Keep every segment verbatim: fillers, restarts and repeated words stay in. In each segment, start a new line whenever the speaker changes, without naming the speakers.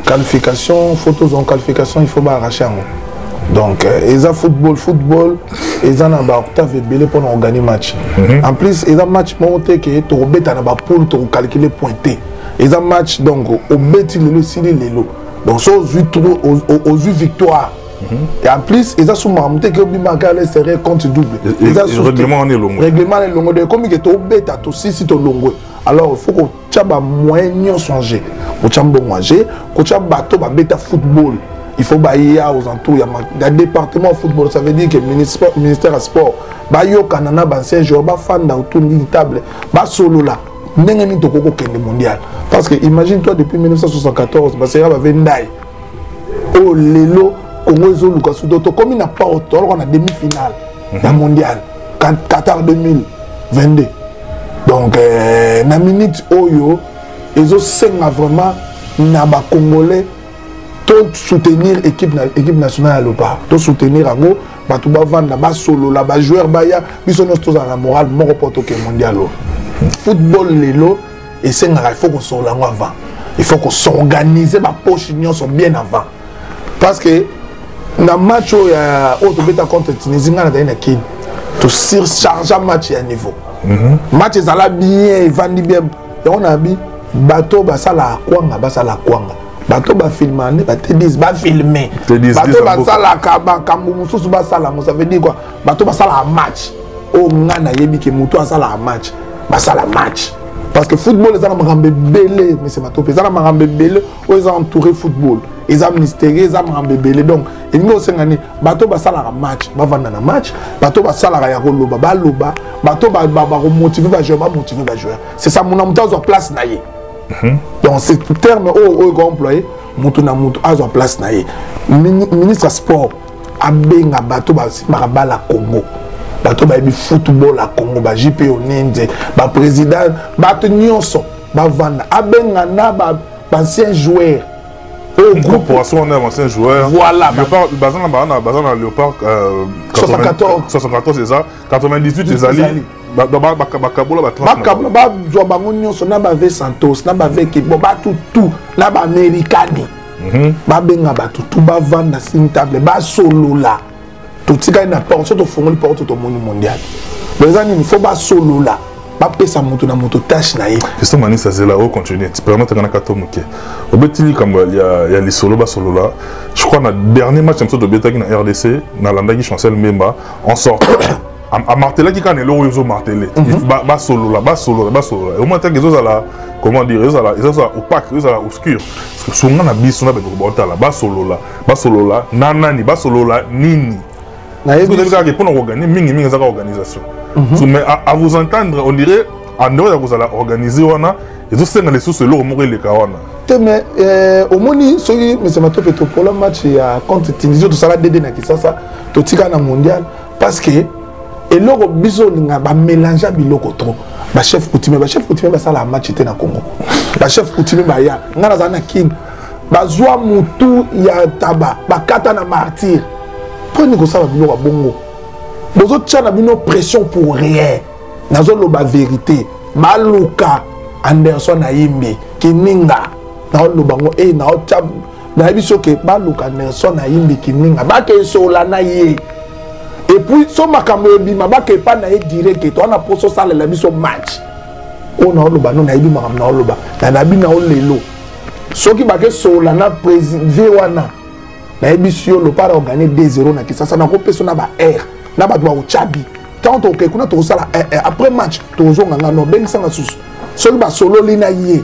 qualification, photos en qualification, il faut pas arracher. Donc, ils ont football, football, ils ont un octave belé pour gagner match. En plus, ils ont match monté qui est au bête à la poule pour calculer pointé. Ils ont match donc au bête le sili le lot. Donc, ça aux huit victoires. Et en plus, ils ont souvent que Bimaka les serré compte double.
Ils ont règlement est long.
Règlement est long. De comme il est au bête à tout six to long. Alors, il faut que tu aies moyen changer. Que tu aies bon manger, que tu aies bateau bête football. Il faut bailler aux entours. Il y a un département de football, ça veut dire que le ministère, ministère du sport, bailler au Canada, c'est un joueur, bah fan d'autour d'une table, bah solo là, n'est-ce pas toko kende mondial. Parce que imagine-toi depuis mille neuf cent soixante-quatorze, bah c'est là bah Vendai, oh lelo, Congo Ezo Lucas Sudoto, comme il n'a pas autant, on a demi-finale, la mondiale, Qatar deux mille vingt-deux. Donc, euh, na minute oyo, ils ont cinq vraiment, n'a pas congolais. Tout soutenir l'équipe nationale à l'Opa, tout soutenir en gros, tout vendre là solo là bas joueur baya, ils sont tous à la morale, mon reporter mondial. Football lélo et c'est il faut qu'on soit là avant, il faut qu'on s'organise, ma poche sont bien avant, parce que dans le match où il y a autre bêta contre Tunisie, on a une équipe, tout surcharge match à niveau, match est là bien, vendit bien, et on a dit bateau basa la kwanga basa la kwanga. Bateau va filmer, bateau va filmer. Bateau va sala kamumususu va sala, ça veut dire quoi? Bateau va sala match. Oh ngana yebi ke muto va sala match, va sala match. Parce que football ils ont rambe belé, mais c'est bateau ils ont rambe belé, ils ont entouré football. Ils ont mystérieux, ils ont rambe belé donc. Et nous aussi ngani bateau va sala match, va vendre na match. Bateau va sala ya loba, ba loba. Bateau va va motiver va jouer, va motiver va jouer. C'est ça mon amuta sur place naie. Mm-hmm. Donc c'est le terme où on employé Moutuna Moutou à sa place naïe. Ministre sport a benga bateau ba la Congo. Bateau ba football la Congo ba J P O Ninde ba président ba nyonso ba vanda a benga na ba ancien joueur.
Au groupe pour asseoir un ancien joueur.
Voilà.
Léopard bazan na bazan na Léopard
soixante-quatorze
soixante-quatorze c'est ça. quatre-vingt-dix-huit c'est Ali. Ba ba ba bakabola ba
trente. Bakabola ba zo bango nyonso na ba ve Santos na ba ve ke bo ba tout tout na ba Americani. Mhm. Ba benga ba tout tout ba vendre sur table ba solo là. Tout tika na porte surtout fongoli porte au monde mondial. Les amis il faut ba solo là. Ba pesa moto na moto tâche na ye.
Question mani ça c'est là au continuer. Tu peux mettre na katomuke. Au betili comme il y a il y a les solo ba solo là. Je crois na dernier match comme ça de Betaki na R D C na landaki Chancel Memba on sort à marteler qui quand l'eau ils ont martelé bas solo là bas solo là bas solo là au moins tant que ils ont là comment dire ils ont là ils ont là opaque ils ont là obscur parce que souvent na biso na beto bota là bas solo là bas solo là nana ni bas solo là nini na yé vous avez pour nous organiser mingi mingi ça organisation mais à vous entendre on dirait en dehors de vous allez organiser wana ils ont cinq les sous l'eau mourir les kawana
mais au moni soki mais c'est ma top et pour le match à contre Tunisie tout ça là dédé na Kinshasa tout tika na mondial parce que et l'euro biso ninga ba mélanger biloko trop ba chef coutumier ba chef coutumier ba sala match té na Congo ba chef coutumier ba ya ngana za na king ba zwa mutu ya taba ba kata na martyr prenez ko sala biloko bongo bozo tchana bino pression pour rien nazo lo ba vérité ba luka Anderson na yimbi kininga na lo bango e na o tcham na biso ke ba luka Anderson na yimbi kininga ba ke so la na ye. Et puis, si on a pas direct, on a posé ça le biso match. On a le ballon, on a eu ma on a le ballon, on a bien on le lot. Ce qui va que sur la na président wana, na biso le pas gagner deux zéro na qui ça ça na ko personne na ba R, na ba doit au chabi. Tant on que kuna to ça la après match, to zo nganga no ben ça na sous. Ce qui va solo lina yé.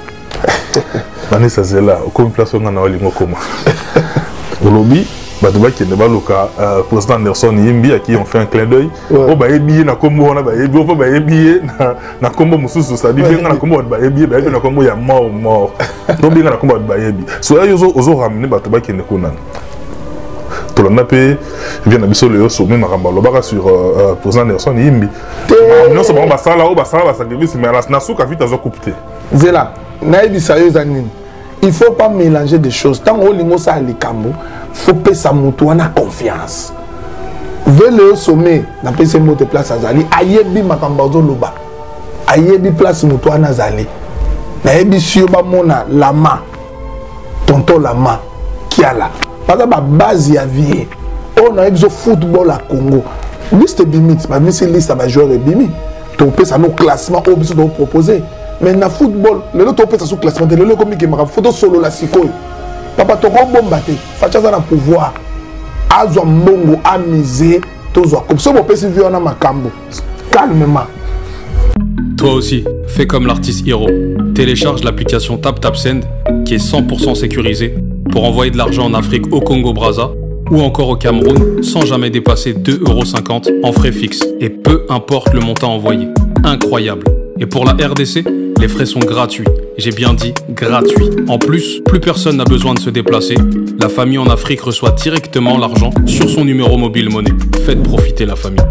Vanessa Zela, comme place on a na lingo koma. Au lobby Badouba qui est le président Anderson Yimbi à qui on fait un clin d'œil. Oh bah ébié na combo on a bah ébié oh bah ébié na na combo mususu ça dit bien na combo bah ébié bah ébié na combo ya mort mort. Donc bien na combo bah ébié. So là yozo ozo ramener Badouba qui est kunan. Tout le monde peut vient na biso le sommet maramba lo baka sur président Anderson Yimbi. Non c'est bon bah ça là oh bah ça là ça glisse mais la nasuka vite azo coupé.
Zela na ebi sérieux anine. Il faut pas mélanger des choses. Tant que lingo ça likambo, faut que ça monte en confiance. Vers le sommet, na pese mote place azali, ayebi makambazo loba. Ayebi place moto na azali. Na yebi sur ba mona lama. tonton Lama Kiala baza ba base ya vie on a besoin football à Congo liste bimit ba misi liste ba joueur bimi to pesa no classement au besoin de proposer mais na football le to pesa sous classement le le comme qui m'a photo solo la sikoyo papa to ko bomba te facha za na pouvoir azwa mbongo amuser tozwa comme ça bo pesa vie on a makambo calmement.
Toi aussi, fais comme l'artiste Hiro. Télécharge l'application TapTapSend qui est cent pour cent sécurisée pour envoyer de l'argent en Afrique au Congo-Brazza ou encore au Cameroun sans jamais dépasser deux euros cinquante en frais fixes et peu importe le montant envoyé. Incroyable. Et pour la R D C, les frais sont gratuits. J'ai bien dit gratuits. En plus, plus personne n'a besoin de se déplacer. La famille en Afrique reçoit directement l'argent sur son numéro mobile monnaie. Faites profiter la famille.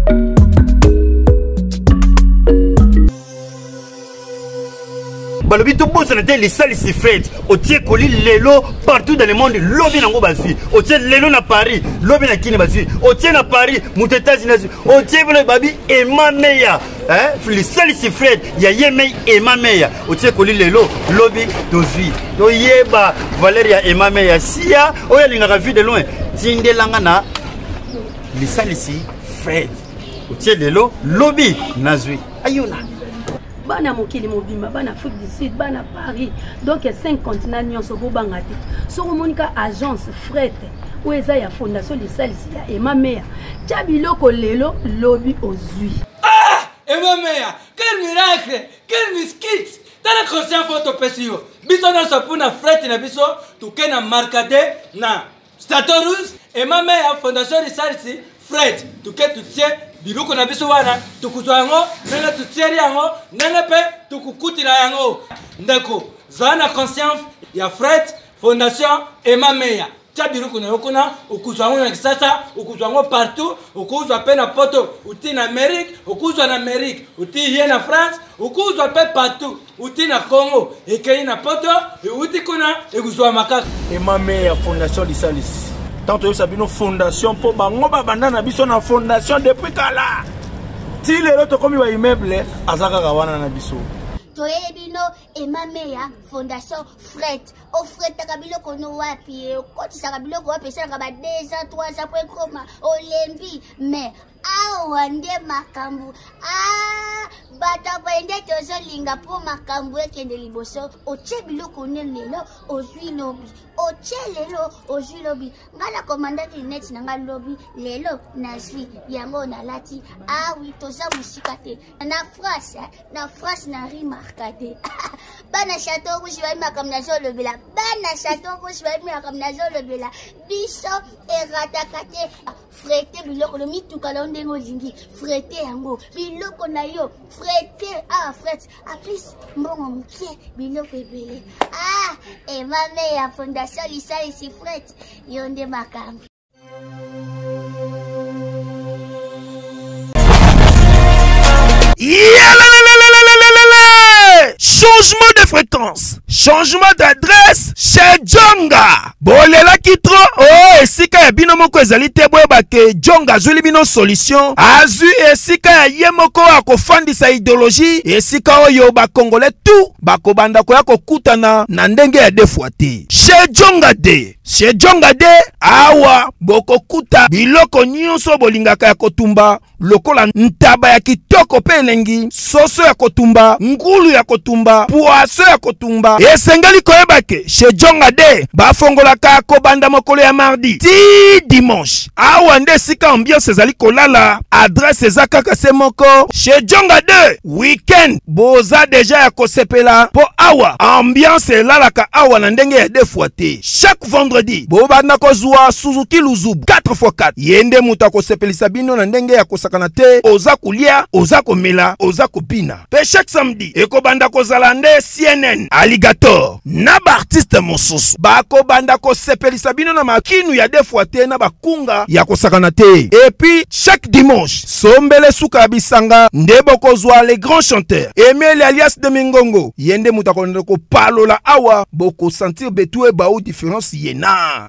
Balobi to boss na les salles si fait au tie koli lelo partout dans le monde lobi nango bazui au tie lelo na Paris lobi na kini bazui au tie na Paris mutetazi na au tie bolo babi et ma meya hein les salles si fait ya yemei et ma meya au tie koli lelo lobi dozui to yeba Valeria et ma meya sia oya linga vu de loin tindelanga na les salles si fait au tie lelo lobi nazui ayona
bana mokili mobima bana Afrique du Sud bana Paris donc cinq continents nyonso bobangati so monika agence fret ou eza ya fondation lisalisi ya Emma Meya chabiloko lelo lobby ozui
ah Emma Meya quel miracle quel miskit tala conscient photo pesio biso na sapuna fret na biso tukena markade na Statorus Emma Meya fondation lisalisi fret tuke tutie biloko na biso wana tukuzwa yango nene tutieri yango nene pe tukukutila yango ndeko zana conscience ya Fred Fondation Emma Meya tia biloko na yokona ukuzwa yango na kisasa ukuzwa yango partout ukuzwa pe na poto uti na Amerique ukuzwa na Amerique uti hier na France ukuzwa pe partout uti na Congo ekei na poto uti kuna ekuzwa makaka
Emma Meya Fondation Lisalis tant que sabino fondation pour bango babanda na biso na fondation depuis kala ti lelo to komi ba immeuble azaka kawana na biso
toye bino Emma Meya Fondation Fret o Fret takabilo kono wapi ko tisaka biloko wapi sala ba deux ans trois ans pour koma olembi mais awa nde makambu ah bata bende tozo linga po makambu ekende liboso oche biloko ne lelo ozwi lobi oche lelo ozwi lobi ngala commandant net nanga lobi lelo nazwi yango na lati ah oui toza musika te na France na France na remarqué bana château rouge ba makam na zo lobela bana château rouge ba makam na zo lobela biso eratakate frete biloko le mituka la ndengo zingi frete yango biloko na yo frete ah frete a plus mbongo mkie biloko ebele ah Emma Meya Fondation Lisalisi frete yonde makambi
changement de fréquence, changement d'adresse chez Djonga. Bolela kitro, oh, esika ya bino moko ezali te boyeba ke Djonga azuli bino solution. Azui esika ya ye moko akofandisa idéologie, esika oyo ba Congolais tout bakobanda koya kokutana na ndenge ya defuate. Chez Djonga de, chez Djonga de awa bokokuta biloko nyonso bolingaka ya kotumba lokola ntaba ya kitoko pe elengi, soso ya kotumba, ngulu ya kotumba, poaso ya kotumba. Esengeli koyeba ke chez Djonga de bafongolaka kobanda mokolo ya mardi ti dimanche. Awa nde sika ambiance ezali kolala, adresse eza kaka se moko. Chez Djonga de weekend boza deja ya kosepela po awa ambiance elalaka awa na ndenge ya defuate. Chaque vendredi bobanda kozwa Suzuki Luzubu quatre fois quatre. Yende muta kosepelisa bino na ndenge ya kosakana te, oza kulia, oza komela, oza kopina. Pe chaque samedi ekobanda kozala nde C N N Alligator na ba artiste mosusu bakobanda kosepelisa bino na makinu ya defuate na bakunga ya kosakana te. Et puis chaque dimanche sombele suka ya bisanga nde bokozwa les grands chanteurs Emile alias de Mingongo. Yende muta konde ko palola awa boko sentir betue ba ou différence yena.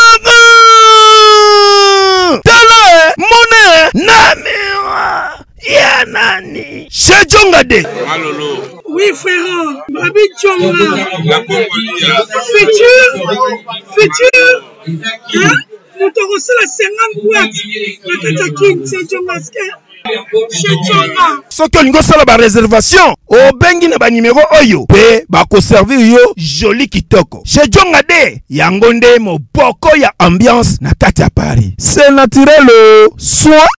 Tala mone namira ya nani chez Djonga de.
Malolo. Oui, frère. Babi Tchonga. Futur. Futur. Hein? Nous te reçons la cinquante boîtes. Le Katakin, c'est Tchonga.
soki olingi osala bareservation obengi na banimero oyo mpe bakoservir yo joli kitoko chez Djonga de yango nde moboko ya ambiance na kati ya Paris. C'est naturel soit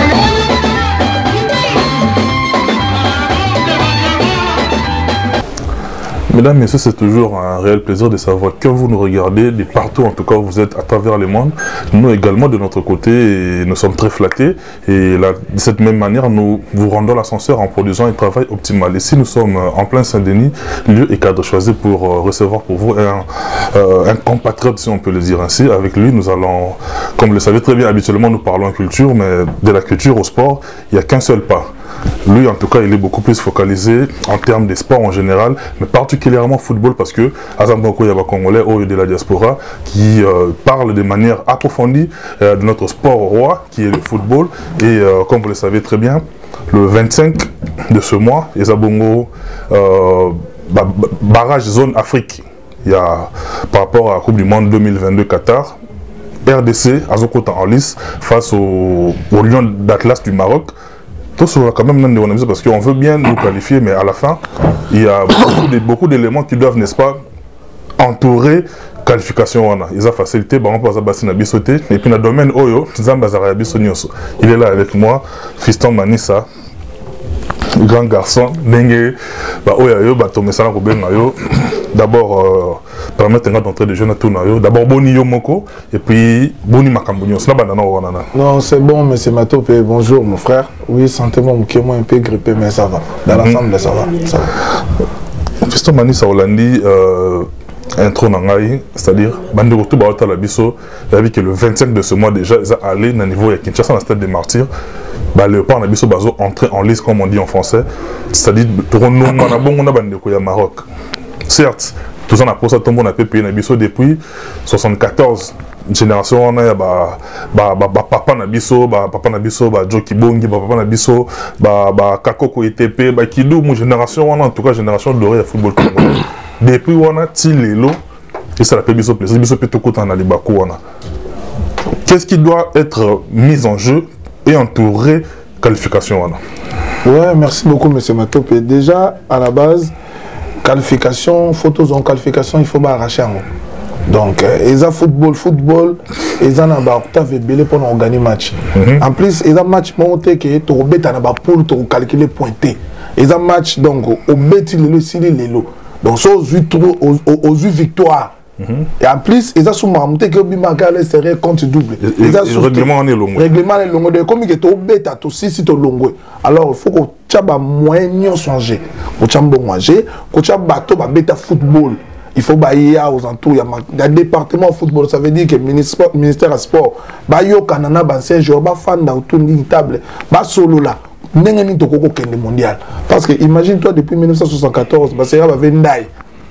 Mesdames, Messieurs, c'est toujours un réel plaisir de savoir que vous nous regardez, de partout en tout cas vous êtes à travers le monde. Nous également de notre côté, nous sommes très flattés et là, de cette même manière, nous vous rendons l'ascenseur en produisant un travail optimal. Ici, nous sommes en plein Saint-Denis, lieu et cadre choisi pour recevoir pour vous un, euh, un compatriote, si on peut le dire ainsi. Avec lui, nous allons, comme vous le savez très bien, habituellement nous parlons culture, mais de la culture au sport, il n'y a qu'un seul pas. Lui, en tout cas, il est beaucoup plus focalisé en termes de sport en général, mais particulièrement football, parce que Azamboko Yaba Congolais, au de la diaspora, qui euh, parle de manière approfondie euh, de notre sport roi, qui est le football. Et euh, comme vous le savez très bien, le vingt-cinq de ce mois, Ezabongo, euh, barrage zone Afrique, il y a, par rapport à la Coupe du Monde deux mille vingt-deux Qatar, R D C, Azokota en lice, face au, au Lion d'Atlas du Maroc. Tout sera quand même parce qu'on veut bien nous qualifier, mais à la fin, il y a beaucoup d'éléments qui doivent, n'est-ce pas, entourer qualification. Ils ont facilité, on peut passer bisoté. Et puis dans le domaine Oyo, il est là avec moi, Fiston Manissa, grand garçon, Nengue, Oyo, Tomé Salah Robengayo. D'abord, euh, permettre d'entrer des jeunes à tout. D'abord, Boni Yomoko et puis Boni Makambunyo.
Non, c'est bon, mais c'est ma top. Bonjour, mon frère. Oui, sentez-moi un peu grippé, mais ça va. Dans l'ensemble, mm-hmm. ça va. Ça va.
Fiston Manissa Hollandi, euh, intro Nangaï, c'est-à-dire, Bandeko tout Baota Labiso, il a vu que le vingt-cinq de ce mois déjà, ils ont allé dans le niveau de Kinshasa, dans le stade des Martyrs. Bah, le Léopard Nabiso Bazo entré en liste, comme on dit en français. C'est-à-dire, on a Bandeko ya Maroc. Certes, tout ça, on a tombé, on a payé Nabiso depuis soixante-quatorze. Génération, on a bah, bah, bah, bah, papa Nabiso, bah, papa Nabiso, bah, Joe Kibongi, bah, papa Nabiso, bah, bah, Kakoko I T P, bah, Kidou, mon génération, on a en tout cas génération dorée à football congolais. Depuis, on a Tilelo, et ça l'appelle Biso Plaisir, Biso Petokota, on a les Bakou, on a. Qu'est-ce qui doit être mis en jeu et entouré qualification, on a?
Ouais, merci beaucoup, monsieur Matop. Et déjà, à la base, qualification, photos en qualification, il faut pas arracher un mot. Donc, ils ont football, football, ils ont un octave belé pour gagner match. Mm-hmm. En plus, ils ont match monté que tu as un pool pour calculer pointé. Ils ont match donc au bêti le sili lelo. Donc, ça aux huit victoires. Mm-hmm. Et en plus, ils ont souvent monté que Bimakale serait compte double.
Ils ont le règlement est long.
Le règlement est long. De comme il tu bêta tu si si tu long. Alors, il faut que tu aies moyen changer. Que tu aies bon manger, que tu aies bateau bêta football. Il faut bailler aux entours. Il y a un département de football. Ça veut dire que le ministère, ministère du sport, bayo kanana banse joueur, ba fan d'autour d'une table, ba solo là. N'engeni to koko kende mondial. Parce que imagine-toi depuis mille neuf cent soixante-quatorze, ba sera ba vendai.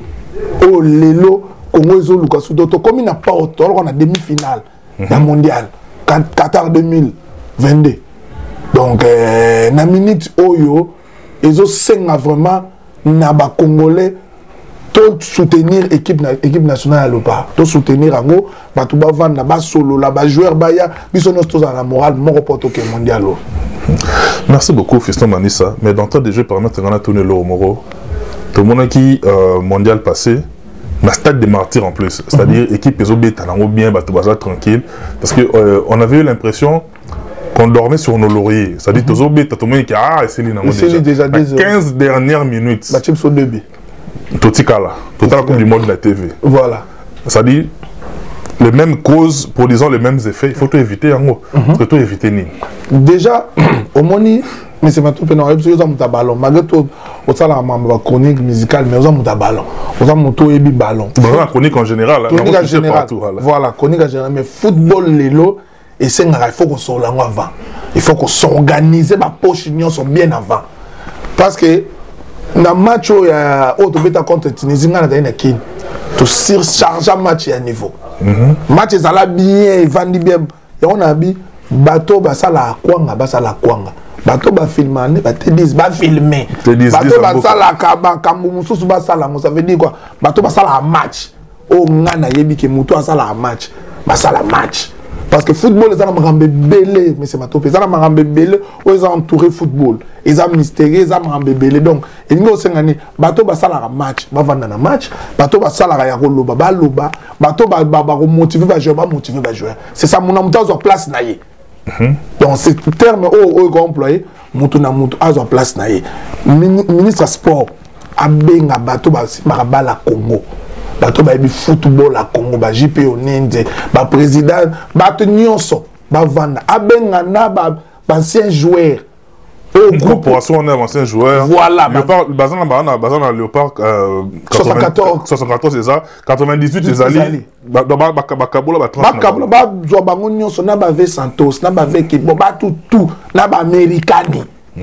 Oh lelo Congo ezo luka sudoto comme il n'a pas autant, alors on a demi-finale dans mondial Qatar deux mille vingt-deux. Donc euh, na minute oyo ezo senga vraiment na ba congolais tout soutenir l'équipe équipe nationale à l'Opa, tout soutenir Ango, batou ba vendre ba solo la ba joueur baya, biso nos tous à la morale mon reporter que mondial.
Merci beaucoup Fiston Manissa, mais dans temps de jeu permettre qu'on a tourné le Moro. Tout le monde qui euh, mondial passé, na stade des Martyrs en plus, c'est-à-dire mm -hmm. équipe les obé talango bien batou baza tranquille parce que euh, on avait eu l'impression qu'on dormait sur nos lauriers, c'est-à-dire tous obé tout le monde qui ah c'est lui déjà quinze dernières minutes.
Bah tu me début.
Totikala, total comme du monde de la T V.
Voilà.
C'est-à-dire, les mêmes causes produisant les mêmes effets, il faut tout éviter en gros. Il faut tout éviter.
Déjà, au moni, mais c'est maintenant que nous avons un ballon. Malgré tout, on a une chronique musicale, mais nous avons un ballon. Nous avons un ballon.
La chronique en général.
Chronique en général. Voilà, chronique en général. Mais football, les lots, et c'est il faut qu'on soit là avant. Il faut qu'on s'organise, ma poche, ils sont bien avant. Parce que, dans le match où il y a autre bêta contre Tunisie, il y a une tu surcharges un match à niveau. Match est bien, il va bien. Et on a dit, bateau, ça la kwanga, ça la kwanga. bato ba filmer ba te disent ba filmer bato ba sala ka ba kambu mususu ba sala ça veut dire quoi bato ba sala match o ngana yebi ke muto asala match ba sala match parce que football les ana marambe belé mais c'est bato les ana marambe belé o ils ont entouré football ils ont mystérieux ils ont marambe belé donc il ngo sengani bato ba sala match ba vanda na match bato ba sala ya ko loba ba loba bato ba ba ko motiver ba joueur ba motiver ba joueur c'est ça mon amuta zo place na ye. Mm-hmm. Donc c'est le terme où on employé mutu na mutu azo place na ye ministre sport abenga bato ba la Congo bato ba bi football la Congo ba J P O Ninde ba président bato nyonso ba vanda abenga na ba ancien joueur au groupe
pour on est ancien joueur
voilà
Léopard bazana bazana bazana Léopard soixante-quatorze soixante-quatorze c'est ça quatre-vingt-dix-huit c'est ali ba ba ba kabola ba
ba kabola ba zo bango nyonso na ba ve Santos na ba ve ki bo ba tout tout na ba americani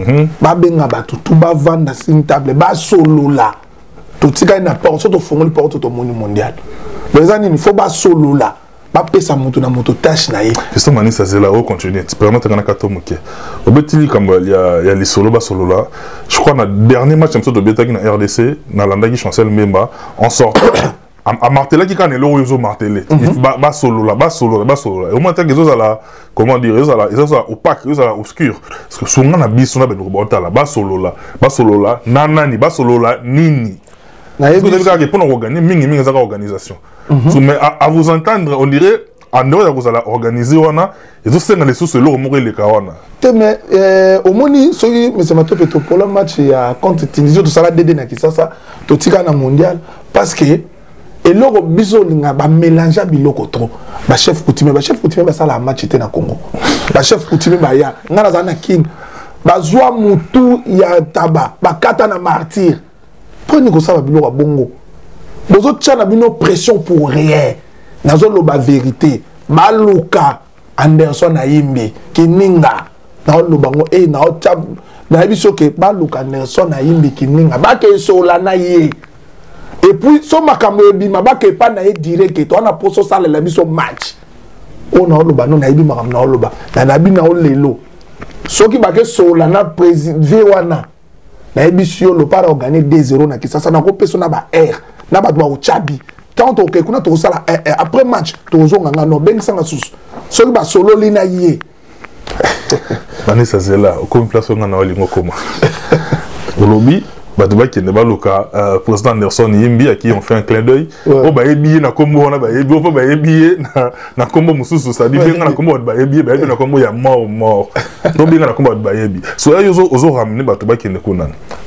ba benga ba tout tout ba vanda sur une table ba solo là tout tika na porte surtout fongoli porte tout monde mondial les années il faut ba solo là ba pesa mutu na mutu tâche na ye
c'est ça mani ça c'est là au continuer tu permettre kana kato muke obetili comme il y a il y a les solo ba solo là je crois na dernier match comme ça de Betaki na R D C na landaki Chancel Memba en sort à marteler qui quand est là où ils ont martelé ba ba solo là ba solo ba solo au moins tant que ils ont là comment dire ils ont là ils ont là opaque ils ont là obscur parce que souvent na biso na beno bota là ba solo là ba solo là nanani ba solo là nini na est-ce que vous avez pour organiser mingi mingi za organisation mais à vous entendre on dirait en dehors de vous allez organiser wana ils ont cinq les sous le mot les kawana
mais au moni soki mais c'est ma top pour le match ya contre Tunisie tout ça la dédé na kisasa to tika na mondial parce que et loko biso linga ba mélanger biloko trop ba chef coutumier ba chef coutumier ba sala match té na Congo ba chef coutumier ba ya ngana za na king ba zwa mutu ya taba ba kata na martyr poni ko sa ba biloko bongo bozo tchana bino pression pour rien nazo lo ba vérité ba luka Anderson Ayimbi kininga na lo bango e na o tchab na biso ke ba luka Anderson Ayimbi kininga ba ke so la na ye. Et puis, si makambo bima ba ke pa na ye direct to na poso sala la biso match. On a lo ba no na ibi makam na lo ba. Na na bi na o lelo. Soki ba ke so la na président wana. Na ibi sio lo para organiser deux zéro na kisasa na ko peso na ba R. Na ba do chabi. Tant to ke kuna to sala après match to zo nganga no beng sanga sus. Soki ba solo lina ye.
Vanessa Zela, comme place on a olingo koma. Olobi Batouba qui n'est pas le cas, président Anderson Yimbi à qui on fait un clin d'œil. Oh bah ébié na combo on a bah ébié, oh bah ébié na na combo mususu ça dit bien na combo bah ébié bah ébié na combo ya mort mort. Donc bien na combo bah ébié. So là yozo ozo ramener Batouba qui n'est konan.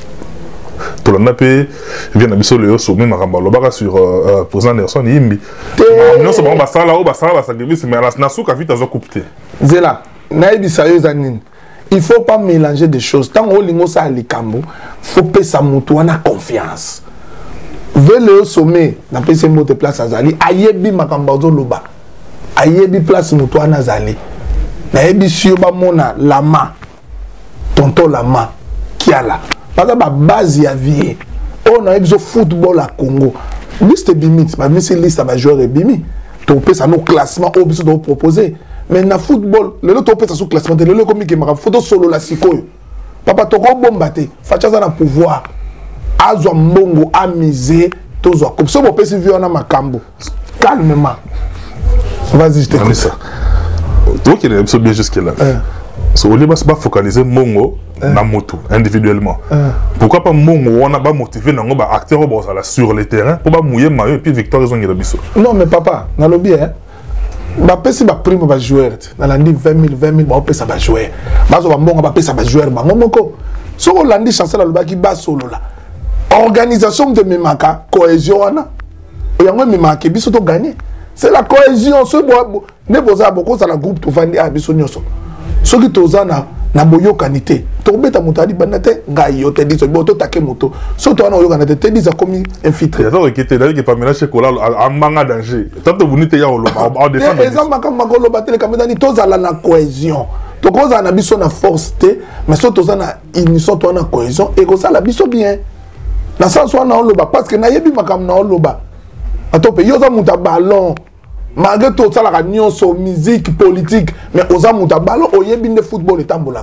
Tout le monde vient d'abisser le sommet maramba le baga sur président Anderson Yimbi. Non c'est bon bah ça là oh bah ça bah ça grévis mais la nasuka vite azo coupé.
Zela na ebisa yo zanine. Il ne faut pas mélanger des choses. Tant que vous avez les cambo, il faut que ça monte à confiance. Veuillez le sommet, na pese mot de place à Zali. Ayebi makambazo loba. Ayebi place moto à Zali. Na yebi siyoba mona lama. Tonton lama. Qui a là. Parce que la base y a vie. On a besoin football à Congo. Liste bimit. Ma mise liste à joueur et bimi. Tu peux ça nos classements au besoin de proposer. Mais dans le football, le lot de sous classement, le lot comme qui m'a photo solo la sikoyo. Papa to ko bombaté, facha za na pouvoir. Azwa mbongo amusé, tozo comme ça on peut se vivre na makambo. Calmement. Vas-y, je t'écoute ça.
Donc il est bien jusque là. So on ne va pas focaliser mongo na moto individuellement. Pourquoi pas mongo on a pas motivé na ba acteur sur le terrain pour pas mouiller maillot et puis victoire ils ont gagné biso.
Non mais papa, na lobby hein. Ba pesi ba prime ba joueur na landi vingt mille vingt mille ba pesa ba joueur bazo ba mbonga ba pesa ba joueur ba ngomoko so ko landi chancel la baki ba solo la organisation de memaka cohésion wana yango memaka biso to gagner c'est la cohésion so bo ne boza boko za la groupe to vandi a biso nyoso so ki toza na na boyo kanité to beta mutadi banate ngai yo te diso bo to take moto so to na yo kanate te disa comme infiltré
ya to ki te dali ke pamela chocolat amanga danger tant to bunite ya olo ba défendre
les gens makam makolo batele kameda ni toza la na cohésion to koza na biso na force te mais so toza na unison to na cohésion et ko ça la biso bien na sens wana on loba parce que na yebi makam na on loba atope yo za muta ballon malgré tout ça la nyonso musique politique mais oza muta ballon oyebi de football etambolaka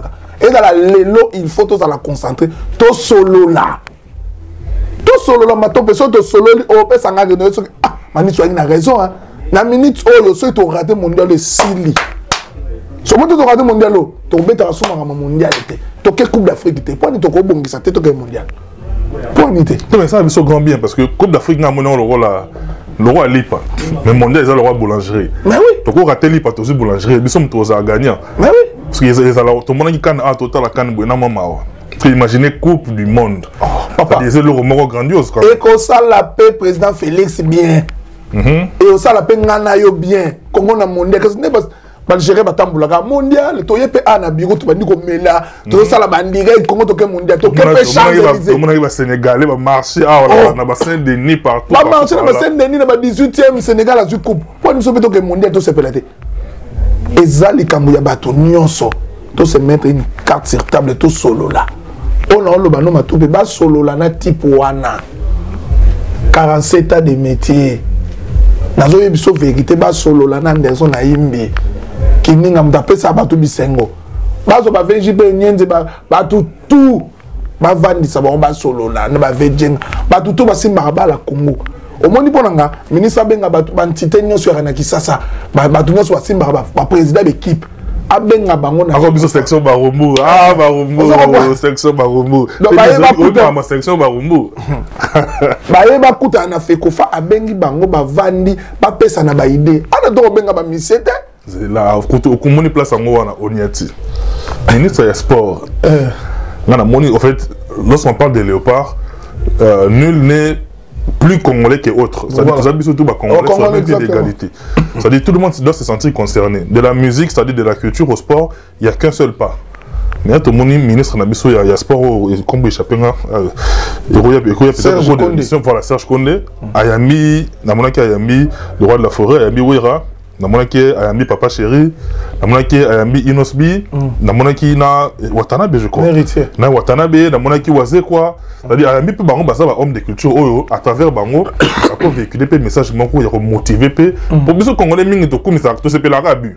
Et dans la lelo, il faut tous à la concentrer. Tout solo là. Tout solo là, ma to personne to solo au pesa ngade no so ah, mani so ina raison hein. Na minute oh so to raté mondial le sili. So mo to raté mondial lo, to beta suma ma mondial té. To ke coupe d'Afrique té. Point to ko bongisa té to ke mondial. Point nité.
Non mais ça c'est grand bien parce que coupe d'Afrique na mono le rôle là. Le roi Lipa, mais mondial c'est le roi boulangerie. Mais oui. Donc on raté Lipa aussi boulangerie, nous sommes tous à gagnant. Mais oui. Parce que les alors tout le monde qui can à total la can buena mama. Imaginez coupe du monde. Oh, papa. C'est le roman grandiose quoi.
Et qu'on ça la paix président Félix bien. Mm-hmm. Et on ça la paix ngana yo bien. Congo na mondial que ce n'est pas ba gérer batambulaka mondial to yepe ana biro to bandi ko mela to ça la bandira Congo to ke mondial to ke pe Champs-Élysées.
Tout le monde va sénégalais va marcher ah na ba Saint-Denis partout.
Ba marcher na ba Saint-Denis na ba dix-huitième Sénégal a huit coupe. Pour nous so to ke mondial to se pelate. Ezali kambu ya bato nyonso to se mettre une carte sur table to solo là. On a le bano matoube ba solo là na type wana. quarante-sept ans de métier. Nazo yebiso vérité ba solo là na Anderson na Yimbi. Kininga mtapesa bato bisengo. Bazo ba V J P nyenze ba bato tout ba vandi sa ba ba solo là na ba vejeng. Bato tout ba simba ba la Congo. Au moni ponanga ministre benga bato bantité nyonso ya na Kisasa ba bato nyonso simba ba ba président d'équipe. Abenga bango na
biso section Barumbu ah Barumbu section Barumbu
donc ba yeba kuta
ma section Barumbu
ba yeba kuta na fekofa abengi bango ba vandi ba pesa na ba idée ana do benga ba misete
là au commune place en wana oniati ministre des sports ngana moni en fait lorsqu'on parle de Léopard euh, nul n'est plus congolais que autre. Ça voilà. dit surtout bah, congolais sur la même pied d'égalité. Ça dit tout le monde doit se sentir concerné. De la musique, c'est-à-dire de la culture au sport, il n'y a qu'un seul pas. Mais tout le monde ministre Nabiso, il y a sport comme échappé là. Il y a peut-être beaucoup d'émissions. Voilà, Serge Condé, Ayami, Namonaki Ayami, le roi de la forêt, Ayami Ouira. Namonaki Ayambi Papa Chéri, Namonaki Ayambi Inosbi, Namonaki na Watanabe je crois. Na Watanabe, Namonaki Waze quoi. C'est-à-dire Ayambi peut bango basa ba homme de culture oyo à travers bango ça peut véhiculer pe message manko ya motiver pe pour biso congolais mingi to komisa to sepela rabu.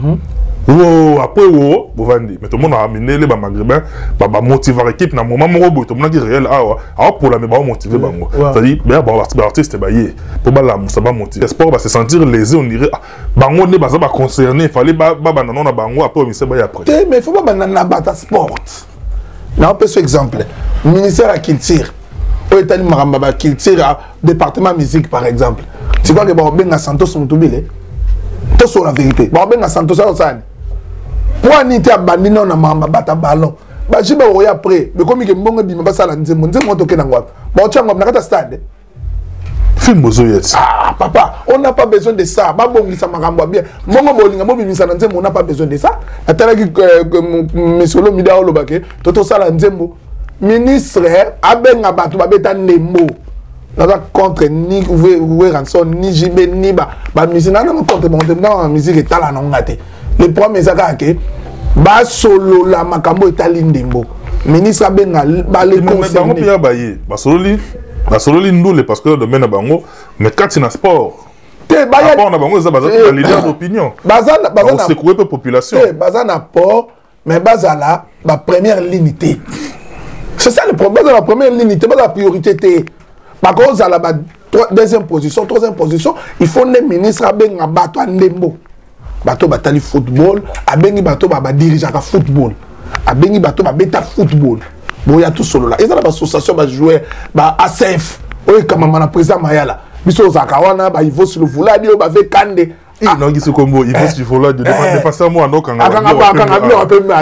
Oh après oh bovandi mais tout le monde a amené les ba maghrébins ba ba motiver l'équipe na moment moko tout le monde qui réel ah ah pour la mais ba motiver bango. C'est-à-dire ba ba artiste ba yé pour ba la ça ba motiver. Sport va se sentir lésé on dirait bango ne baza ba concerné fallait ba ba banana na bango après on sait ba après
mais il faut pas banana bata sport là on peut ce exemple ministère à culture au état de maramba ba culture département musique par exemple tu vois que ba benga Santos Mutubile to sur la vérité ba benga Santos ça pour nité abandiner na maramba bata ballon ba jiba oya après mais comme que mbongo bima ba sala nzembo nzembo to kena ngwa ba ochanga na kata stade
film bozoyet.
Ah papa, on n'a pas besoin de ça. Babongisa makambo bien. Mongo bolinga mo bimisa na nzembo on n'a pas besoin de ça. Atala ki monsieur le mida olobake, toto sala nzembo. Ministre abenga batu babeta nembo. Naka contre ni ouwe ranson ni jibe ni ba ba musique na na contre bon na musique etala na ngate. Le problème ezaka ke ba solo la makambo etali ndembo. Ministre abenga ba le
conseil. Mais ba ba ye, ba solo li la solo l'indole parce que le domaine à bango mais quand il y a sport te ba ya na bango ça baza la leader d'opinion
bazana bazana
c'est quoi la population
te bazana port mais bazala la première ligne T c'est ça le problème la première ligne T la priorité T par contre ça la deuxième position troisième position il faut les ministres abenga bato ndembo bato batali football abengi bato ba dirigeant ka football abengi bato ba beta football. Bon, il y a tout solo là. Ils ont l'association de joueurs, A C F, oui, comme le président Mayala. Biso Zakawana, il faut sur le foulard, il va faire Kande.
Il non, il se combo, il faut sur le foulard, il va faire moi, non, quand on
va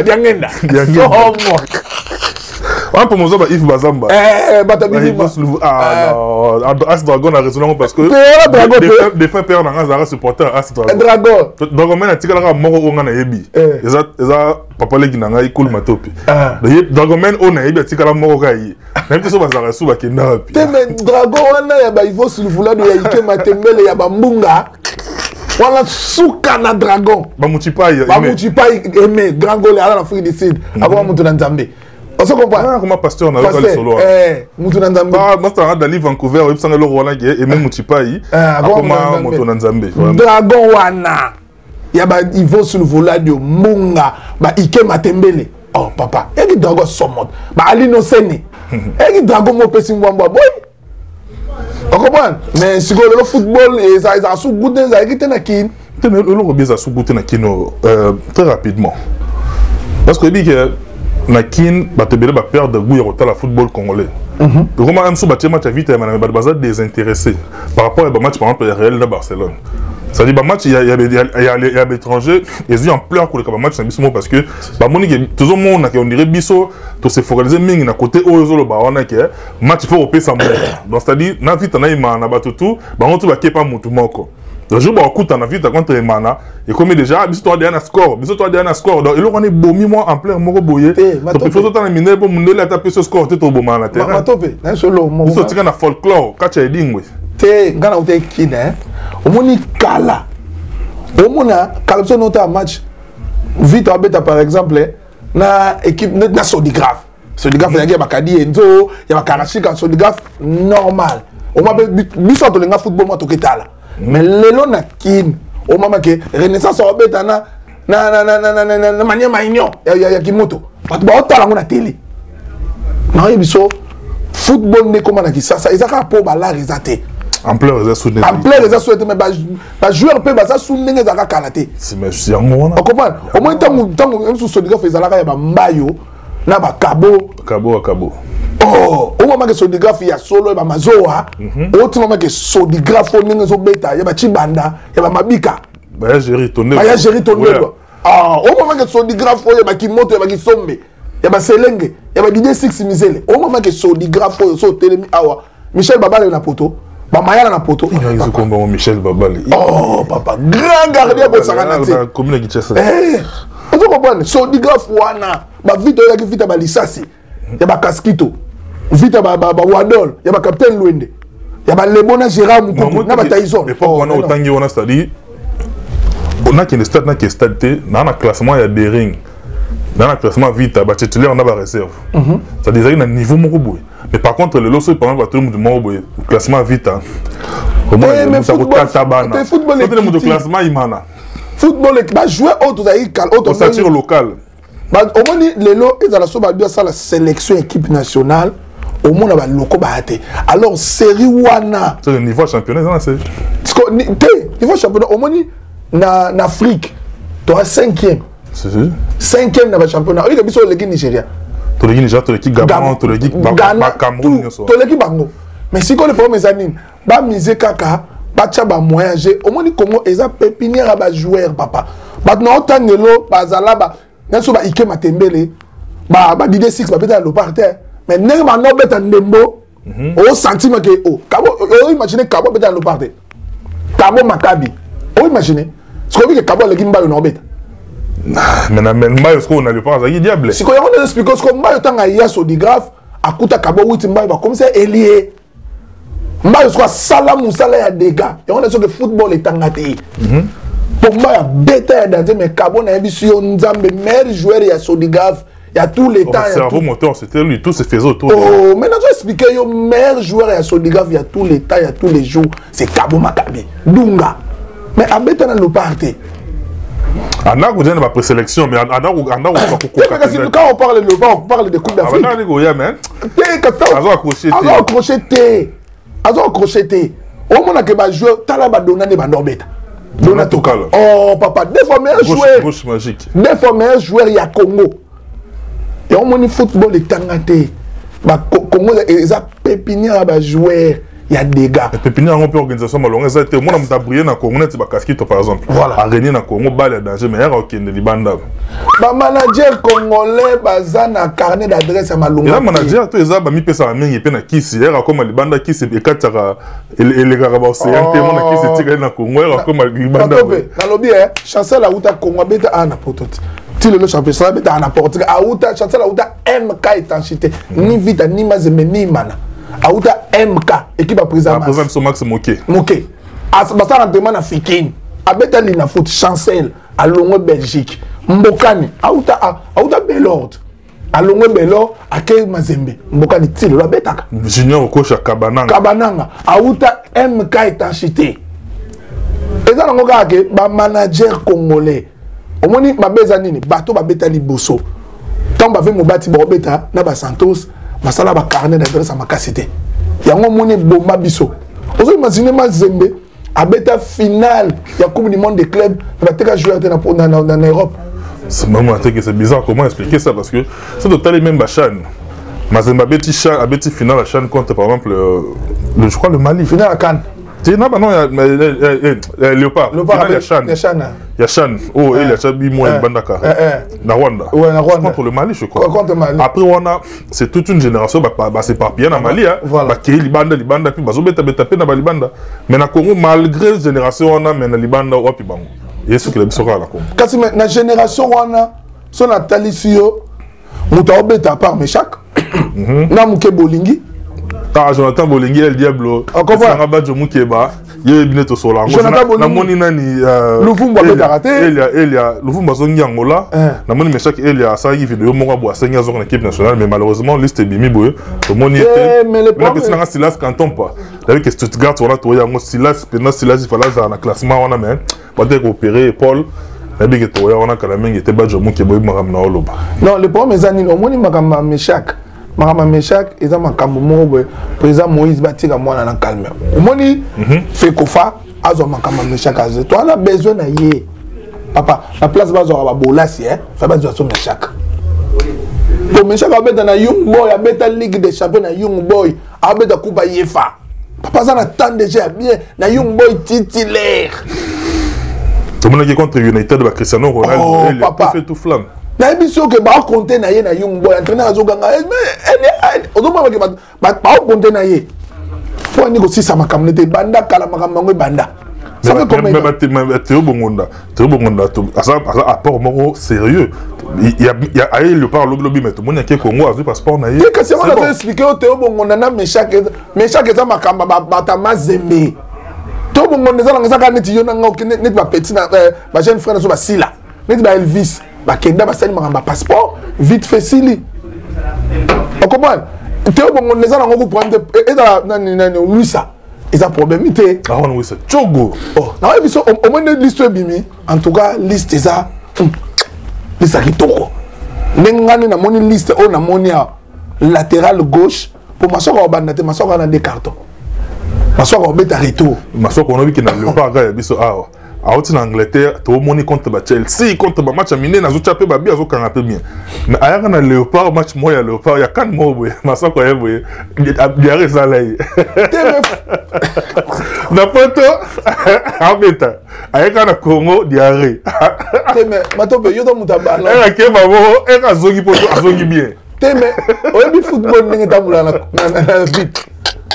on peut montrer Yves Bazamba.
Eh, Batabili.
Ah non, As Dragon a raison parce que des fois père dans un supporter As Dragon.
Dragon.
Dragon mais tika la moko on na yebi. Eza eza papa legi na ngai cool matopi. Dragon men on na yebi tika la moko kai. Même so bazara su ba kenda pi.
Mais Dragon wana ya ba ivo sur vula de ya ike matembele ya bambunga. Wala suka na Dragon.
Ba muchipai.
Ba muchipai aimé Dragon à l'Afrique du Sud. Avant mutu na Nzambe. On se comprend.
Ah, comment pasteur on a le solo.
Eh, mutu na Nzambe.
Bah, moi ça dali Vancouver, il sanga le Rwanda qui et même Muchipai. Ah, comment mutu na Nzambe.
Dragon wana. Ya ba ivo sur vola de munga ba ike matembele. oh papa eki drago somot ba alino seni eki drago mo pesi mbamba boy on comprend mais si le football et ça ça sous goût dans ça eki na kin
tene le ko bisa sous goût na kino très rapidement parce que dit que na kin ba te bele ba perdre goût ya la football congolais. Mhm. Comment même sous ba match vite mais ba baza désintéressé par rapport à ba match par exemple le Real de Barcelone. Ça dit bah match il y a il y a il y a il y a l'étranger ils ont en pleurs pour le match c'est parce que bah monique tout le monde on dirait biso to se focaliser ming na côté ozo le bah on a que match il faut opérer ça donc c'est à dire na vite na ima na batutu bah on tout va kepa mutu moko le jour bah écoute na vite contre mana et comme déjà biso toi derrière score biso toi derrière score donc il on est bomi moi en plein moko boyer donc il faut tout en miner pour mener la taper ce score tout au bon mana terrain
ma topé na solo mo
biso tika na folklore catch heading oui
te ngana uté kine omoni kala omona kala so nota match vite abeta par exemple na équipe na Sodigraph Sodigraph ya bakadi enzo ya bakarashika Sodigraph normal o ma biso to lenga football mo to ketala mais lelo na kin o mama ke renaissance obeta na na na na na na mania mainyo ya ya kimoto patu ba otala ngona télé na biso football ne komana ki sasa ezaka po ba la rezate
ampleur les assoudés
ampleur les assoudés mais bah joueur peut bah ça souligner les arcs kalaté
c'est mais c'est un moment
on comprend au moins tant tant même sous Sodigraph fait zalaka ya ba mbayo na ba kabo
kabo kabo
oh au moment que Sodigraph ya solo ba mazoa autre moment que Sodigraph ninga zo beta ya ba chibanda ya ba mabika
ba ya gérer tonné
ba ya gérer tonné ah au moment que Sodigraph ya ba kimoto ya ba kisombe ya ba selenge ya ba D J six misele au moment que Sodigraph so telemi awa Michel Babale na poto ba mayala na poto
ils ont Michel Babale
oh papa grand gardien pour Saganate
commune qui tient
eh on se comprend Sodigraph wana ba vite ya ki vite ba lisasi ya ba Kaskito vite ba ba Wadol ya ba capitaine Luende ya ba Lebona Gérard Mukutu na ba Tyson
mais pas on a autant on a c'est-à-dire on a qui le stade na qui stade té na na classement ya des rings dans le classement vite ba titulaire on a ba réserve ça déjà un niveau moko boy mais par contre le loso par exemple tout le monde moko boy classement vite comment ça coûte tabana football le classement imana
football ba jouer autre za cal autre
stature local
ba au moins lelo ezala so ba bien ça la sélection équipe nationale au moins ba loko ba até alors série wana
c'est le niveau championnat c'est
niveau championnat au moins na na Afrique tu as cinquième cinquième dans le championnat. Il y a des l'équipe Nigeria.
Tu l'équipe Nigeria, tu l'équipe Gabon, tu l'équipe Cameroun.
Tu l'équipe Bango. Mais si on est pas mes amis, ba mise kaka, ba tchaba moyen j'ai. Au moins Congo eza pépinière à ba joueur papa. Ba na otangelo ba zala ba. Naso ba Ike Matembele. Ba ba D D six ba beta le parterre. Mais n'est ma no beta ndembo. Au sentiment que oh, Kabo oh imaginez Kabo beta le parterre. Kabo Makabi. Oh imaginez. Ce qu'on dit que Kabo le gimba no beta.
Mais na mais mbayo ce qu'on a le pas ça diable
si qu'on on explique ce qu'on mbayo tanga ya Sodigraph akuta kabo huit mbayo ba comme ça elié mbayo soit sala musala ya dégâts et on a dit que football est engagé pour mbayo bêta dans mais kabo na biso nzambe meilleur joueur ya Sodigraph il y a tous les temps
le cerveau moteur c'était lui tout se faisait autour
oh maintenant je expliquer yo meilleur joueur ya Sodigraph il y a tous les temps il y a tous les jours c'est Kabo Makabi Dunga mais abeta na le parti
on a déjà ma présélection mais on a on a
quand on parle de on parle de coupe d'Afrique.
On a goya mais
azo accroché azo accroché té azo accroché té au moins que ba joueur tala ba dona ne ba norbeta dona tokala oh papa deux fois meilleur joueur
gauche magique
deux fois meilleur joueur ya Congo et au moins football est tangaté ba Congo eza pépinière ba joueur il y a des gars.
Et pépinière on peut organisation malonga ça était moi na briller na Congo net ba Kaskito par exemple.
Voilà.
A gagner na Congo balle danger mais era okende libanda.
Ba manager congolais bazana carnet d'adresse à malonga.
Et la manager to eza ba mi pesa na mingi pe na kisi era comme libanda kisi e kataka ele garaba océan te mon na kisi tika na Congo era comme libanda.
Na lobby hein chancel a uta Congo beta ana pototi. Ti le championnat beta ana pototi a uta chancel a uta M K étanchéité ni vita ni mazeme ni mana. Aouta M K équipe à président
président son Max Moké
Moké asabasa demande africaine abeta lina foot chancel à Longue Belgique Mbokani Aouta Aouta Belord à Longue Belord à Kei Mazembe Mbokani tilo la betaka
junior coach à Kabananga
Kabananga Aouta M K étanchéité et ça n'ongo ke ba manager congolais au moni ba beza nini bato ba beta liboso tant que mon bâti Bobeta, na ba Santos, ma sala ba carnet d'adresse à ma cassité. Yango moni bomba biso. Vous imaginez ma Zembe, à bêta finale, il y a Coupe du monde des clubs, il va te jouer en Europe.
C'est bizarre comment expliquer ça parce que c'est total les mêmes Bachan. Mazemba Betty Chan, à Betty finale à Chan contre par exemple le, je crois le Mali.
Finale à Cannes.
Non, non, il y a Léopard.
Léopard,
il y a Chan. Il y a Chan. Oh, il y a Chabi Moua Bandaka. Na Rwanda.
Ouais, na Rwanda.
Contre le Mali, je crois.
Contre le Mali.
Après, on a, c'est toute une génération, c'est pas bien à Mali. Voilà. Qui est Libanda, Libanda, puis Bazo Beta Beta Pena Libanda. Mais na Congo, malgré la génération, on a, mais na Libanda, ou puis Bango. Et c'est ce que les Bissora la Congo.
Quand c'est la génération, on a, son Nathalie Sio, Moutao Beta par Meshak, Namouke Bolingi.
Ah, Jonathan Bolingi, El Diablo.
Encore
voilà. Rabat Jomukeba. Il y a binet au sol.
Jonathan
Bolingi. Nani.
Louvumba Beta raté.
Elia, Elia. Louvumba Zongi Angola. Namoni Meshak Elia. Ça y est, vidéo. Mon rabo a saigné dans l'équipe nationale. Mais malheureusement, liste est bimi boye. Tout le monde y était.
Mais le
problème. Mais là, Silas canton pas. Avec Stuttgart, on a trouvé un Silas. Pendant Silas, il fallait dans le classement. On a même. Pas d'opérer Paul. Non,
le problème est que on a Meshak. Marama Meshak, ils ont un camoufle. Président Moïse Batika, moi, on a un calme. Moni, fait Kofa, azo makama Meshak. Toi, on a besoin de y. Papa, la place va sur la bolassi, hein. Fait pas besoin de Meshak. Pour Meshak, on a besoin de Young Boy, on a besoin de Ligue des Champions, Young Boy, on a besoin de Coupe Yefa. Papa, ça attend déjà bien, na Young Boy titulaire.
Tout le monde qui contre United, Cristiano Ronaldo, il a fait tout flamme.
Na biso ke ba compter na ye na Young Boy entraîneur azoganga mais odoma ke ba ba compter na ye faut ni ko sisa makamnete banda kala makamngo banda ça fait combien
mais Théo Bongonda Théo Bongonda ça apport moro sérieux il y a il y a aille le par lobby mais tout le monde qui Congo a vu passeport na ye
que c'est on a expliqué au Théo Bongonda na Meshak Meshak za makamba ba ta mazembe Théo Bongonda za ngasa ka neti yo na ngoki neti ba petit na ba jeune frère so ba sila neti ba Elvis bah kenda bah sali maramba passeport vite fait sili on comprend Théo Bongo les gens ont prendre et dans nani nani Luisa ils ont problème ité
ah on Luisa Chogo
oh na biso au moins liste bimi en tout cas liste ça liste kitoko ngani na moni liste on na moni latéral gauche pour masoko banda te masoko na des cartons masoko beta retour
masoko on a vu qu'il n'a pas gars biso ah en Angleterre, tout le monde contre Chelsea, contre le match à Miné, na zucha pe babi azo kanga pe bien. Mais aya na Léopard match moya Léopard, ya kan mo boye, masa ko ye boye. Diarrhée ça là. Na poto abeta. Aya kana Congo diarrhée.
Teme matobe yo do mutabala.
Aya ke babo, e ka zogi poto azogi bien.
Teme, o bi football ningi tambula na vite.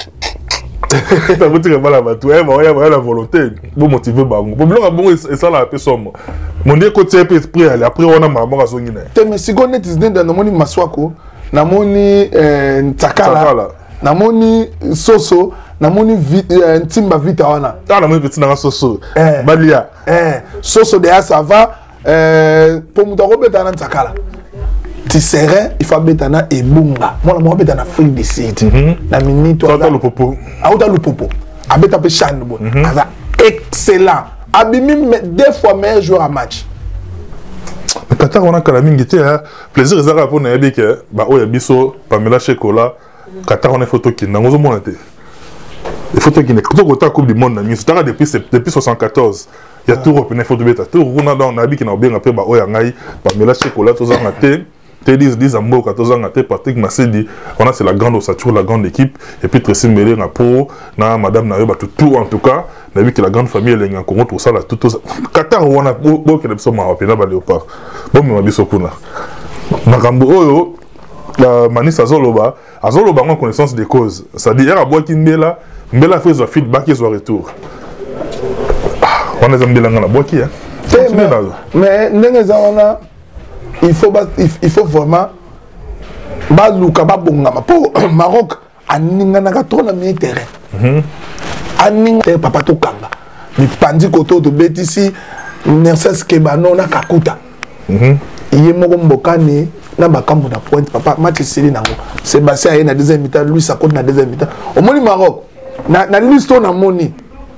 Ça vous tire mal à ma tour, il y a la volonté pour motiver Bango. Pour blanc, bon, et ça là, peu somme. Mon dieu, côté peu près, après on a maman à son guinée.
Mais si on est dans le moni Maswako, na moni Takala, na moni Soso, na moni Timba Vita wana.
Ah, na moni petit na Soso. Balia.
Eh, Soso de ça va. Pour nous remettre dans Takala. Tu serais, il faut mettre dans Ebunga. Moi, je vais mettre dans Afrique du Sud. La minute, tu as
le popo.
Ah, tu as le popo. Avec un peu Chanbo. Excellent. Abimi, deux fois meilleur joueur à match.
Mais Qatar, on a quand même un plaisir. Les Arabes, on a dit que, bah, oh, il y a Bisso, Pamela Chekola. Qatar, on a photo qui n'a pas de les photos qui n'est pas de la Coupe du Monde. Depuis depuis soixante-quatorze. Il y a tout repris, photo bêta. Tout le monde a dit qu'il a bien appelé, bah, oh, il y a Pamela Chekola, tout ça, on a été. Télis dix Ambo quatorze ans à Patrick Massedi on a c'est la grande ossature la grande équipe et puis Tracy Mbele na pro na madame Nayoba tout tout en tout cas on a vu que la grande famille elle est en Congo tout ça là tout Qatar on a beaucoup de personnes à Péna Léopard bon mais mabiso kuna makambo oyo la Manisa Zoloba Azoloba en connaissance des causes ça dit hier à bois qui Mbela Mbela fait son feedback et son retour on est Mbela na bois qui hein
mais n'engagez on il faut il faut vraiment ba luka ba bongama pour Maroc aninga na trop na mi terrain aninga papa to kanga mi pandi koto to betisi Nerses Kebano na Kakuta iye moko mbokani na bakambo na pointe papa match sili nango Sébastien aye na deuxième mi-temps lui ça compte na deuxième mi-temps au moni Maroc na na liste na moni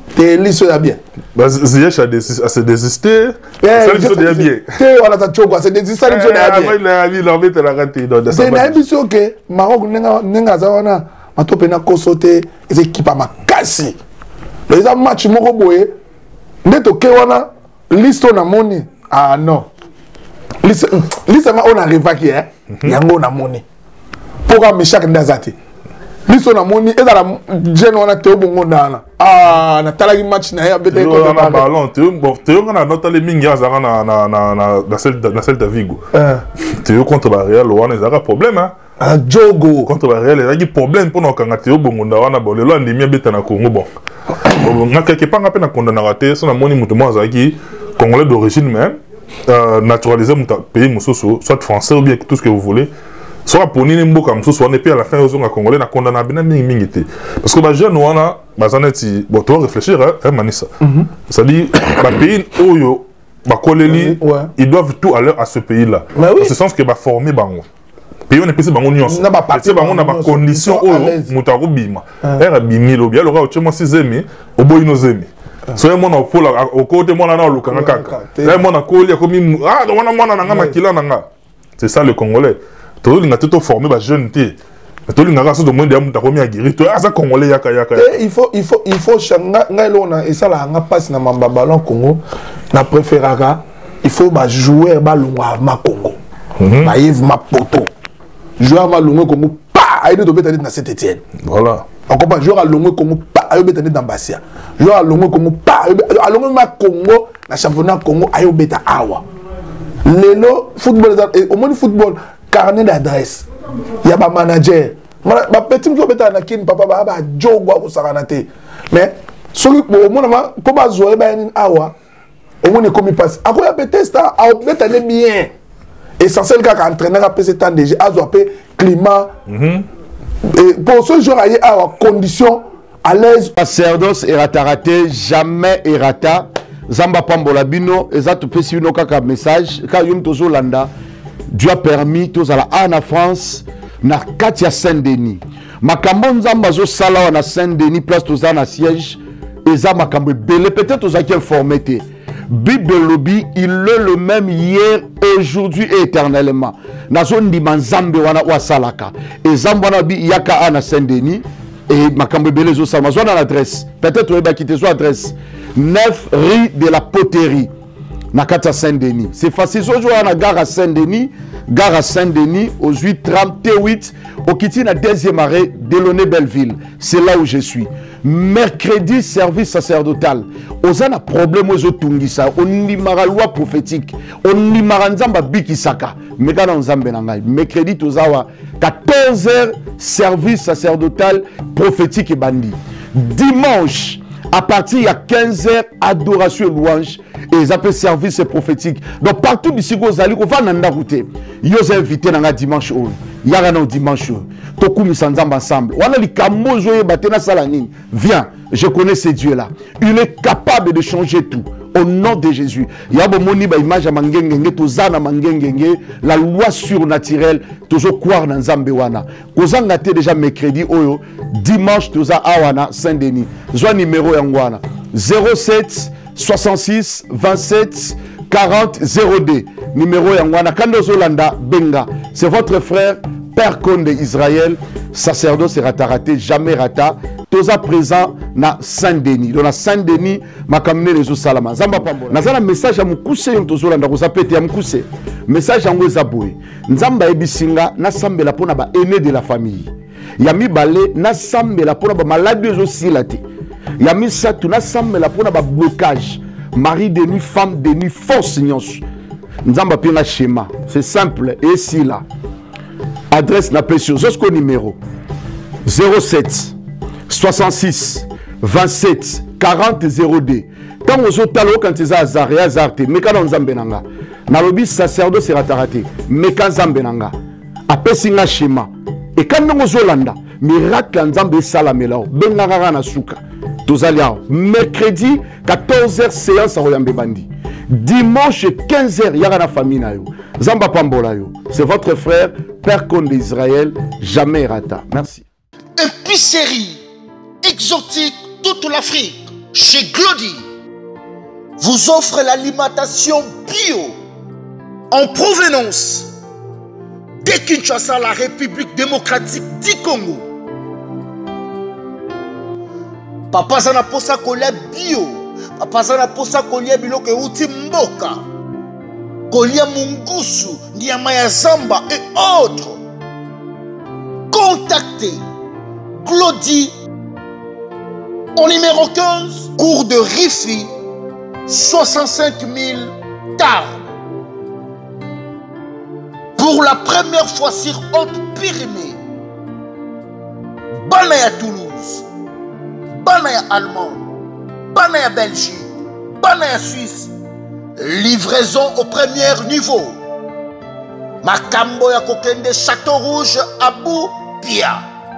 T'es liso ya bien.
Bah, Ziyech a désisté. Ça liso ya bien.
T'es on a ta choco, c'est désisté ça liso ya bien.
Il a mis l'embête à la raté.
C'est na biso que Maroc nenga nenga zawana matope na kosote les équipes à makasi. Les match moko boye ndeto ke wana listo na moni. Ah non. Listo listo ma on arrive qui hein. Yango na moni. Pourquoi Michak Ndazati? Listo na moni et la jeune wana te bongo ndana. Ah na talaki match na ya bete ko
na ballon te bon te on a noté les mingi azara na na na na na celle na celle de Vigo. Te contre ba Real wana ezaka problème hein.
Ah Jogo
contre ba Real ezaki problème pour na kanga te bongo ndana bon lelo ndimi beta na Congo bon. Bon na quelque part ngape na condamna raté so na moni mutu mo azaki congolais d'origine même euh, naturalisé mutu pays mususu soit français ou bien tout ce que vous voulez. Soit pour ni mboka msusu on est puis à la fin aux congolais na condamna bina mingi mingi te parce que ba jeune wana bazaneti bon tu réfléchir hein Manissa ça dit ba pays oyo ba koleli ils doivent tout à l'heure à ce pays là dans ce sens que ba former bango pays on est pesi bango nyonso na ba parti bango na ba condition oyo mutako bima era bimi lo bien lo ka otimo sizemi oboyi no zemi so mon au pôle au côté mon na lukanga kaka là mon na koli akomi ah wana mwana na nga makila na nga c'est ça le congolais tout le monde a formé les jeunes. Tout le monde a formé les jeunes. Ah, ça congolais yaka yaka.
Il faut il faut il faut changer. Et ça là, on passe dans le ballon Congo. Na préférera. Il faut bah jouer ballon à ma Congo. Bah Yves ma poto. Jouer ballon Congo. Pas. Aïe de bêter dans Saint-Étienne.
Voilà.
On comprend. Jouer à Longo Congo. Pas. Aïe bêter dans Bassia. Jouer à Longo Congo. Pas. À Longo ma Congo. La championnat Congo. Aïe bêter awa. Lelo football. Au moins football. Carnet d'adresse. Il y a un manager. Ma petit peu de kin papa ba ba jogo ko saranate. Mais celui au moins ko ba zo e ba ni awa. Au moins comme il passe. Ako ya peut-être ça a peut-être bien. Essentiel ka entraîneur a pèse temps déjà a zo climat. Et pour ce jour aille à condition à l'aise.
Sacerdoce et rataraté jamais errata. Zamba pambola bino ezatu pesi bino kaka message ka yum tozo landa. Dieu a permis tous à la en France na Katia Saint-Denis. Makambo nzamba zo sala na Saint-Denis place tous na siège et ça makambo belé peut-être aux qui informé té. Bible lobby il est le même hier aujourd'hui et éternellement. Na zone di manzambe wana wa salaka. Et zamba na bi yaka na Saint-Denis et makambo belé zo sala zo na l'adresse. Peut-être on va quitter son adresse. neuf rue de la Poterie. Nakata Saint-Denis. C'est facile. Aujourd'hui, on a gare à Saint-Denis. Gare à Saint-Denis, aux huit trente-huit, au Kitty, la deuxième arrêt, Delaunay-Belleville. C'est là où je suis. Mercredi, service sacerdotal. On a un problème aux Otungisa. On y mara loi prophétique. On y mara nzamba bikisaka. Mais quand on zambe nangai. Mercredi, tozawa. quatorze heures, service sacerdotal prophétique et bandit. Dimanche, à partir de quinze heures, adoration et louange. Et ils appellent service prophétique. Donc partout d'ici, vous allez, vous allez dans la route. Ils ont invité dans le dimanche. Il y a un dimanche. Toku misanzamba ensemble. On a les kamozo et batena salanine. Viens, je connais ce Dieu-là. Il est capable de changer tout. Au nom de Jésus. Il y a une image à Mangengenge, Tozana Mangengenge, la loi surnaturelle, toujours croire dans Zambewana. Kozanga te déjà mercredi, oyo, dimanche, Toza Awana, Saint-Denis. Joie numéro Yangwana. zéro sept soixante-six vingt-sept quarante zéro deux. Numéro Yangwana. Kando Zolanda, Benga. C'est votre frère, Père Conde Israël, sacerdoce et rataraté, jamais rata. Toza présent na Saint-Denis. Donc na Saint-Denis, ma kamine les salama. Zamba pambola. Nazala message à mukuse yon tozo landa kozapete ya mukuse. Message yango ezaboué. Nzamba ebisinga na sambela pona ba aîné de la famille. Yami balé na sambela pona ba maladie ezo silate. Yami satu na sambela pona ba blocage. Mari de nuit, femme de nuit, force nyonso. Nzamba pina schéma. C'est simple et si là. Adresse na pression. Zosko numéro zéro sept soixante-six vingt-sept quarante zéro deux. Quand vous êtes allé quand ils ont azaré, azarté, mais quand on zambenanga, na lobi sacerdoce c'est rataraté, mais quand zambenanga, après singa schéma. Et quand nous sommes Zolanda, miracle nzambe salamelao, bengara na suka. Tozalia, mercredi quatorze heures séance à Royambe Bandi. Dimanche quinze heures, il y a la famille na yo. Zamba pambola yo. C'est votre frère, Père Conde d'Israël, jamais rata. Merci.
Épicerie exotique toute l'Afrique. chez Glody, vous offre l'alimentation bio en provenance de Kinshasa, la République démocratique du Congo. Papa Zana posa kolia bio, Papa Zana posa kolia biloko uti mboka, kolia mungusu, nyama ya zamba et autres. Contactez Glody au numéro quinze, cours de Rifi, soixante-cinq mille Tarbes. Pour la première fois sur Haute-Pyrénées, Banaya Toulouse, Banaya Allemand, Banaya Belgique, Banaya Suisse, livraison au premier niveau. Makambo ya Kokende Château Rouge, Abou Pia.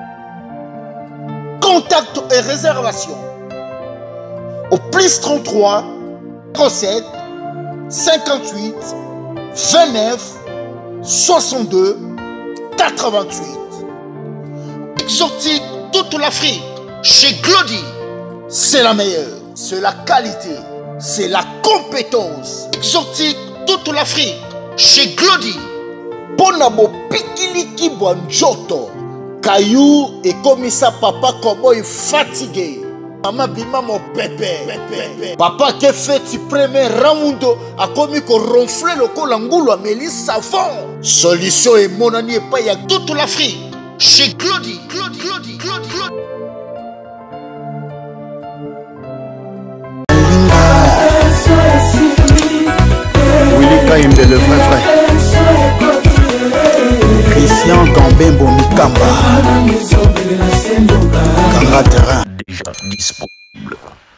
Contact et réservation au plus trente-trois, trente-sept, cinquante-huit, vingt-neuf, soixante-deux, quatre-vingt-huit. Exotique toute l'Afrique. Chez Glody, c'est la meilleure. C'est la qualité. C'est la compétence. Exotique toute l'Afrique. Chez Glody. Bonabo Pikiliki Bonjoto. Caillou et comme ça papa comme il fatigué. Maman bima mon pépé. Papa qui fait le premier round a commis qu'on ronfle le col angoulou à Mélis savon. Solution et mon ami et pas y a toute l'Afrique. Chez Glody, Glody, Glody, Glody, Glody.
Willy Kaimbe le vrai frère. Christian Gambembo Mikamba. Kanga terrain.
Déjà disponible.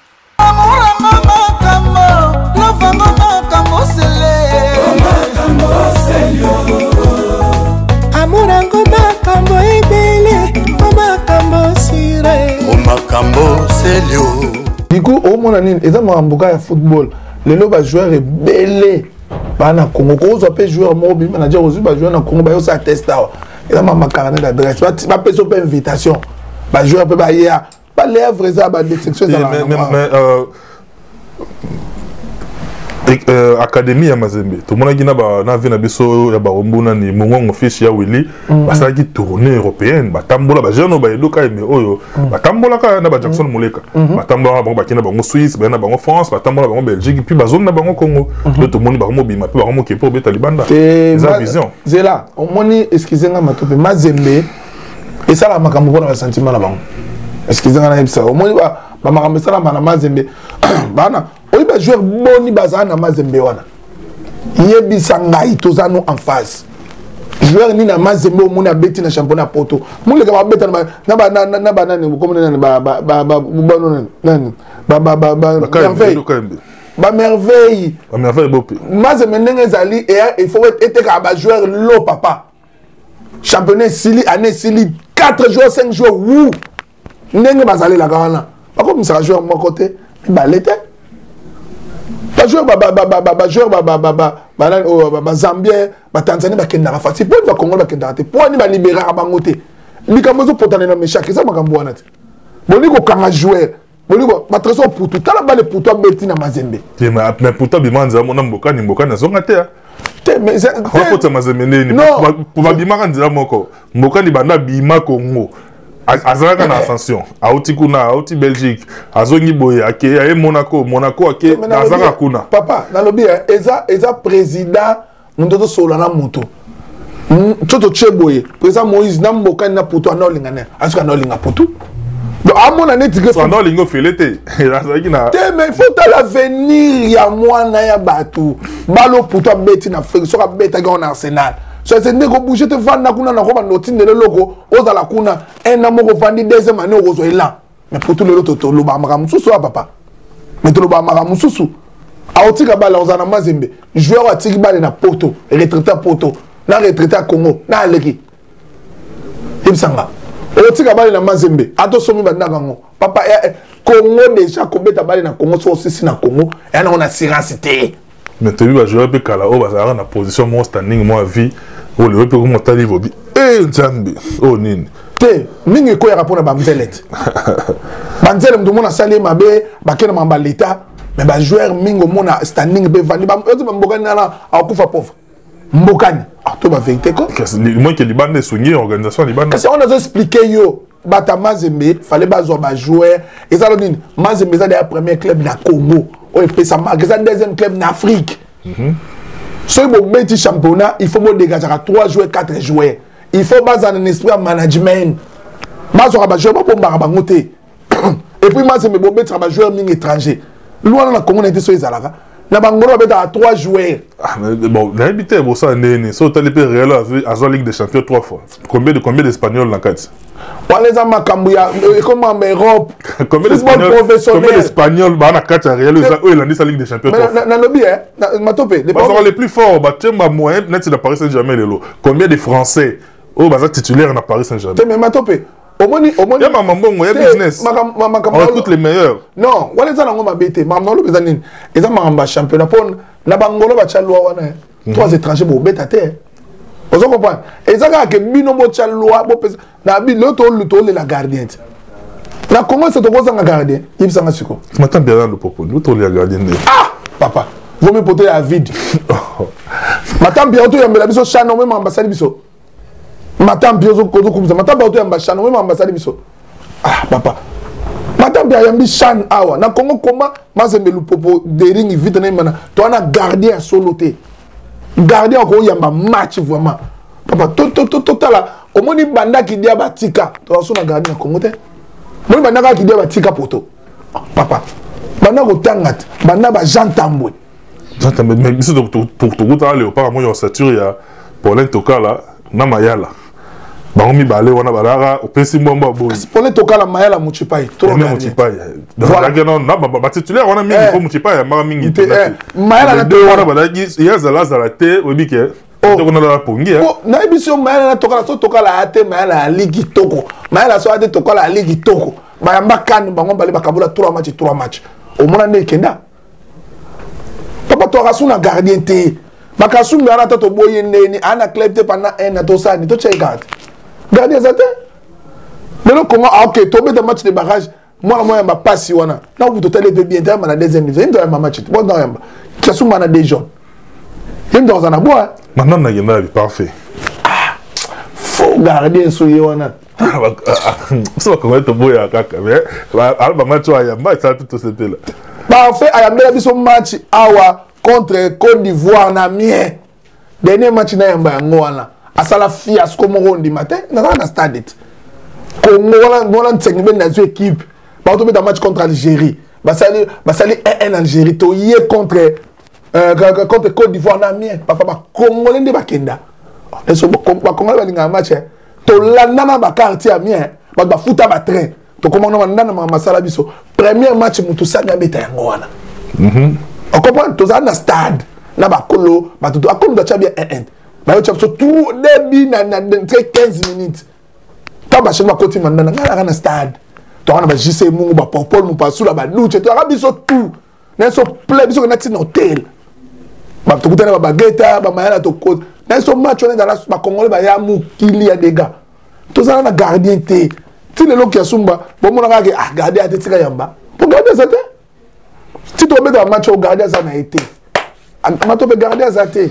Amurango makambo ebele, makambo sire.
O makambo selio.
Diku o mona nini eza makamboka ya football. Lelo ba joueur ebele. Bana Congo ko zo pe joueur mo bi manager ozu ba joueur na Congo ba yo sa testa. Eza ma carnet d'adresse. Ba ba pe so pe invitation. Ba joueur pe ba ya. Ba les vrais ça ba détection ça.
Mais mais euh Euh, académie ya Mazembe tout le monde qui n'a pas na vina biso ya barombuna ni mongongo fiche ya Willy basala ki tournée européenne batambola ba jeune ba edoka mais oyo batambola ka na ba Jackson Moleka batambola ba bakina ba Suisse ba na ba France batambola ba Belgique puis ba zone na ba Congo tout le monde ba mo bima puis ba mo ke pour beta libanda za vision
zela on moni excusez-moi matope Mazembe et ça la makambo pour le sentiment là bango excusez-moi na ça on moni ba ba makambo ça la na Mazembe bana oui, ben joueur boni bazana na Mazembe wana. Yebisa ngai tozano en face. Joueur ni na Mazembe o mona beti na championnat Porto. Mo le ka beta na ba na na ba nani comme nani ba ba ba ba nani ba ba ba ba merveille. Ba merveille.
Ba merveille bopi.
Mazembe ndenge zali et il faut être ka ba joueur lo papa. Championnat Sili année Sili quatre joueurs cinq joueurs ou ndenge bazali la kana. Pas comme ça joueur mon côté. Ba l'été. Ba joueur ba ba ba ba ba joueur ba ba ba ba ba ba Zambien ba Tanzanie ba kenda fa si point ba Congo ba kenda te point ni ba libérer bango te likambo zo potana na meshaki za makambo wana te boni ko kanga joueur boni ko ba treso putu tala ba le putu abeti na Mazembe
te mais mais putu bimanza mona mboka ni mboka na zonga te
te mais c'est
ko faut Mazembe ni pour ba bimaka nzira moko mboka ni banda bima Congo azalaka na ascension auti kuna auti Belgique azongi boye ake ya Monaco Monaco ake azaka kuna
papa na lobi eza eza président ndoto sola na moto toto cheboye président Moïse na mboka na puto na lingana asuka na linga puto donc amona neti que
so na lingo felete azaki na
te mais faut à l'avenir ya mwana ya batu balo puto beti na Afrique so ka beta ga na Arsenal. So c'est ne ko bouger te vendre kuna na ko ba notine le logo oza la kuna un amoko vandi deuxième année au zo elan mais pour tout le autre to lo ba maka mususu papa mais to lo ba maka mususu a otika bala ozana Mazembe joueur a tiki bala na Porto retraité à Porto na retraité à Congo na aleki ibsanga otika bala na Mazembe ato somi banda kango papa Congo déjà ko beta bala na Congo so aussi na Congo et on a siracité
mais tu vas jouer avec Kala o bazara na position mon standing moi vie o le pe ko motali vobi eh nzambe o nini
te mingi ko ya rapona ba mzelete banzele mtu mona sali mabe bakena mamba l'état mais ba joueur mingo mona standing be vandi ba mbokani na akufa pauvre mbokani ah to ba vérité ko
moi que libande soigné organisation libande
parce on a expliqué yo bata Mazembe fallait ba zo ba joueur et ça donne Mazembe ça le premier club na Congo o et ça marque ça deuxième club na Afrique so il faut mettre championnat il faut dégager trois joueurs quatre joueurs il faut baser un esprit de management bazo ba joueur pour ba bangoté et puis Mazembe bo mettre ba joueur ming étranger loin na Congo na été so ezalaka na bangolo ba mettre trois joueurs
bon l'habité bon ça né so tali pe Real a joué Ligue des Champions trois fois combien de combien d'Espagnols dans quatre
wale za makambu ya comment en Europe
combien d'Espagnols combien d'Espagnols ba na quatre à Real eux il a dit sa Ligue des Champions
mais na lobby hein na topé
les pas les plus forts ba tchemba moyen net de Paris Saint-Germain lelo combien de Français oh ba titulaire na Paris Saint-Germain
mais ma topé omoni omoni
ya mama mbongo ya business on écoute les meilleurs
non wale za nango mabete mama no lobeza nini eza mamba championnat pon na bangolo ba chalwa wana trois étrangers bo beta te vous comprenez et ça que bino mo chalwa bo pesa na bi l'autre luto la gardien na comment c'est to un gardien il s'en assuko
je m'attends bien dans le propos l'autre le gardien
ah papa vous me porter à vide m'attends bien to yambela biso chano même ambassade biso m'attends bien zo kozo kumza m'attends bien to yamba chano même ambassade biso ah papa m'attends bien yambi chan awa na Congo comment Mazembe lu popo de ring vite na mana to na gardien soloté gardien ko yamba match vraiment papa to to to to la omoni banda ki dia batika to so na gardien Congo te moni banda ka ki dia batika poto papa banda ko tangat banda ba Jean Tambwe
Jean Tambwe mais c'est pour pour tout ta le pas moi yo sature ya Paulin Tokala na Mayala baomi balé wana balara opesi mbomba boy
Paulin Tokala Mayala Muchipai
trop bien Muchipai voilà non na ba titulaire wana mingi ko Muchipai ma mingi
Mayala na
deux wana balagi ya zala zala te obike to kona la pongi
oh na ebiso Mayala na Tokala so Tokala ate Mayala ligi toko Mayala so ate Tokala ligi toko ba yamba kan bango bale bakabula trois matchs trois matchs au mona ne kenda papa to rasuna gardien te bakasu ngara to boye neni ana club te pendant un an to ça ni to check gardien zate mais le comment ok tomber dans match de barrage moi moi ma passe wana na vous total de bien dans la deuxième niveau dans ma match bon dans yamba kasu mana des jeunes même dans un abois
maintenant na yamba parfait
ah faut gardien so wana
ça va comment to boya kaka mais alba match wa yamba ça tout ce là
parfait ayamba biso match awa contre Côte d'Ivoire na mien dernier match na yamba ngwana asala fiasco mo ndi matin na na stade Congo wala wala ntsengi ben na équipe ba to be match contre Algérie ba sali ba sali un un Algérie to yé contre euh contre Côte d'Ivoire na mien papa ba Congolais ndi bakenda eso ba Congolais ba linga match to landa na ba quartier a mien ba ba futa ba train to comment na ndana ma masala biso premier match mutu sanga beta yango wana mhm on comprend to za na stade na ba kolo ba to akondo cha bien un un ba yo chapso tout début na na quinze minutes ta ba chema koti mandana ngala kana stade to wana ba jise mungu ba Paul mu pasula ba luche to arabiso tout na so play biso na tina hotel ba to kutana ba bageta ba mayala to ko na so match on dans la ba Congolais ba ya mukili ya dega to za na gardien te ti le loki asumba bo mona ka ke ah gardien te tika yamba pour garder ça te si to mettre un match au gardien ça na été ma to be gardien ça te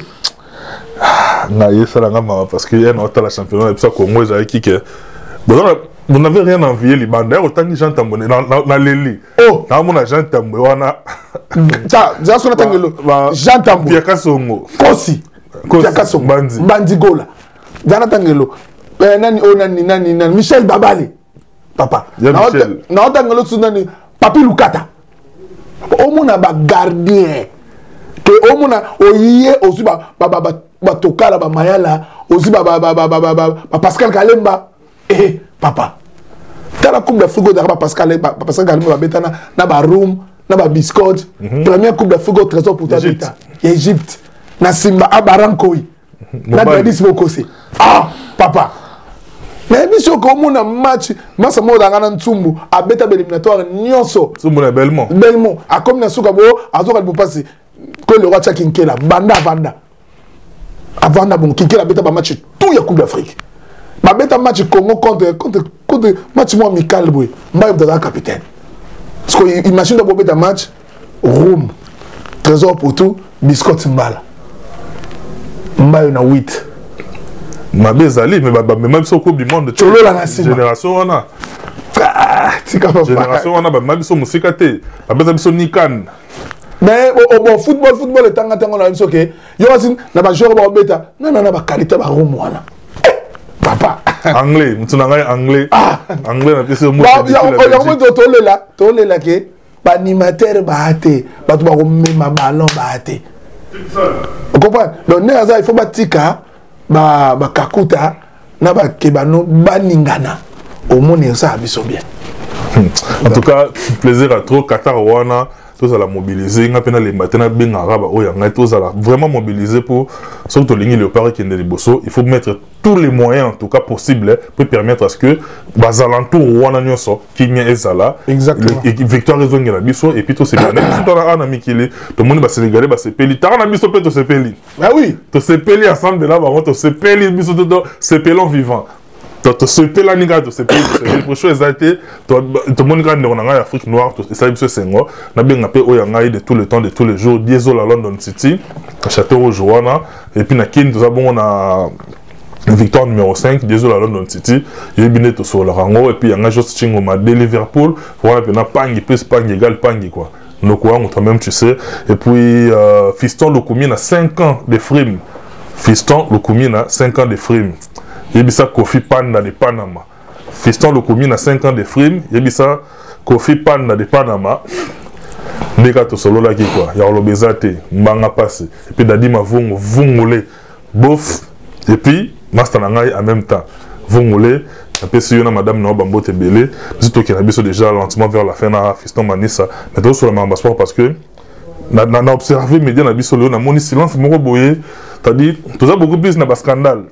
na yesala ngama parce que un autre la championnat et ça Congo za qui que vous n'avez rien envié les bandes autant que Jean Tambwe na na leli
oh
na mona Jean Tambwe wana
ça ça ce qu'on tangelo Jean Tambwe
Pierre Kasongo
kosi Pierre Kasongo
Bandi
Bandi Gola Zana tangelo eh nani o nani nani nani Michel Babale papa na tangelo su nani Papi Lukata o mona ba gardien que au mona oyiye aussi ba ba ba ba tokala ba mayala aussi ba ba ba ba ba Pascal Kalemba eh papa tala coupe d'Afrique de Pascal ba Pascal Kalemba ba betana na ba room na ba biscuit première coupe d'Afrique au trésor pour ta beta Égypte na Simba Abarankoui na Dadis Bokose ah papa mais mission ko mona match masa mo da ngana ntumbu abeta éliminatoire nyonso
tumbu na Belmont
Belmont a comme na suka bo azoka bu passer que le roi Kinkela banda vanda avant na bon Kinkela beta ba match tout ya coupe d'Afrique ba beta match Congo contre contre contre match mo amical boy mbaye beta capitaine parce que imagine de bobeta match Rome Trésor pour tout biscotte mbala mbala na huit
mabe zali mais ba même sur coupe du monde
cholo la na
génération wana
tika papa
génération wana ba mabiso musika te ba biso nikan
mais au football football est tanga tanga na biso ke yo asin na ba joueur ba beta na na ba qualité ba Rome wana papa
anglais mutuna ngai anglais anglais na biso mo
ba yo mo to le la to le la ke ba animateur ba ate ba to ba ko mema ballon ba ate vous comprenez donc néaza il faut ba tika ba ba kakuta na ba kebano baningana au monde ça biso bien
en tout cas plaisir à trop Qatar wana tous à la mobiliser nga pena les matins ben arabe o yanga tous à la vraiment mobiliser pour surtout ligner le pari qui est les bosso il faut mettre tous les moyens en tout cas possible pour permettre à ce que bazalantour wana nyoso qui nya ezala
exactement
et victoire ezongi la biso et puis tout c'est bien tout dans la mikili tout le monde va sénégalais va se peli tara na biso pe to se peli
ah oui
to se peli ensemble de là va to se peli biso to se pelon vivant to se pela ninga to se peli pour chose été to to monde grand on a Afrique noire to ça biso sengo na benga pe o yanga de tout le temps de tous les jours diesel à London City à Château Joanna et puis na kin tout ça bon on a victoire numéro cinq désolé à London City il y a bien tout sur le rango et puis il y a un juste chingo ma de Liverpool voilà puis na pangi plus pangi égal pangi quoi donc quoi on même tu sais et puis euh, Fiston Lukumi a cinq ans de frime Fiston Lukumi a cinq ans de frime il y a ça Kofi Panda de Panama Fiston Lukumi a cinq ans de frime il y a ça Kofi Panda de Panama ndeka to solo là qui quoi il y a le bezate mbanga passé et puis dadi ma vungo vungole bof et puis master nangai en même temps vous voulez après si on a madame no bambo tebele surtout qu'il a biso déjà lentement vers la fin na Fiston Manissa mais donc sur le mamba sport parce que na na observé média na biso le na moni silence moko boye t'as dit tout ça beaucoup plus na bas scandale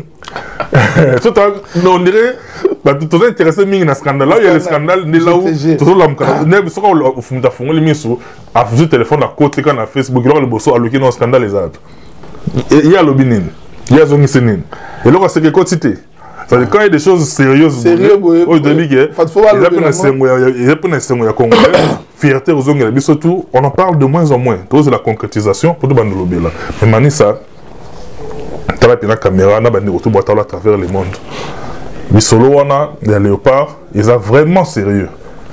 tout on dirait bah tout ça intéressé mingi na scandale là il y a le scandale ne là où tout là ne biso ko au fumta fongo le miso a vu téléphone à côté quand na Facebook là le bosso a loqué dans scandale les autres il y a l'obinin il y a zone sénine et là c'est que quantité ça quand il y a des choses sérieuses
sérieux
au début que il y a plein de sengo il y a plein de sengo ya Congo fierté aux zone mais surtout on en parle de moins en moins c'est la concrétisation pour tout bande lobela mais Manissa tu as la caméra na bande retour boîte à travers le monde bisolo wana les léopards ils sont vraiment sérieux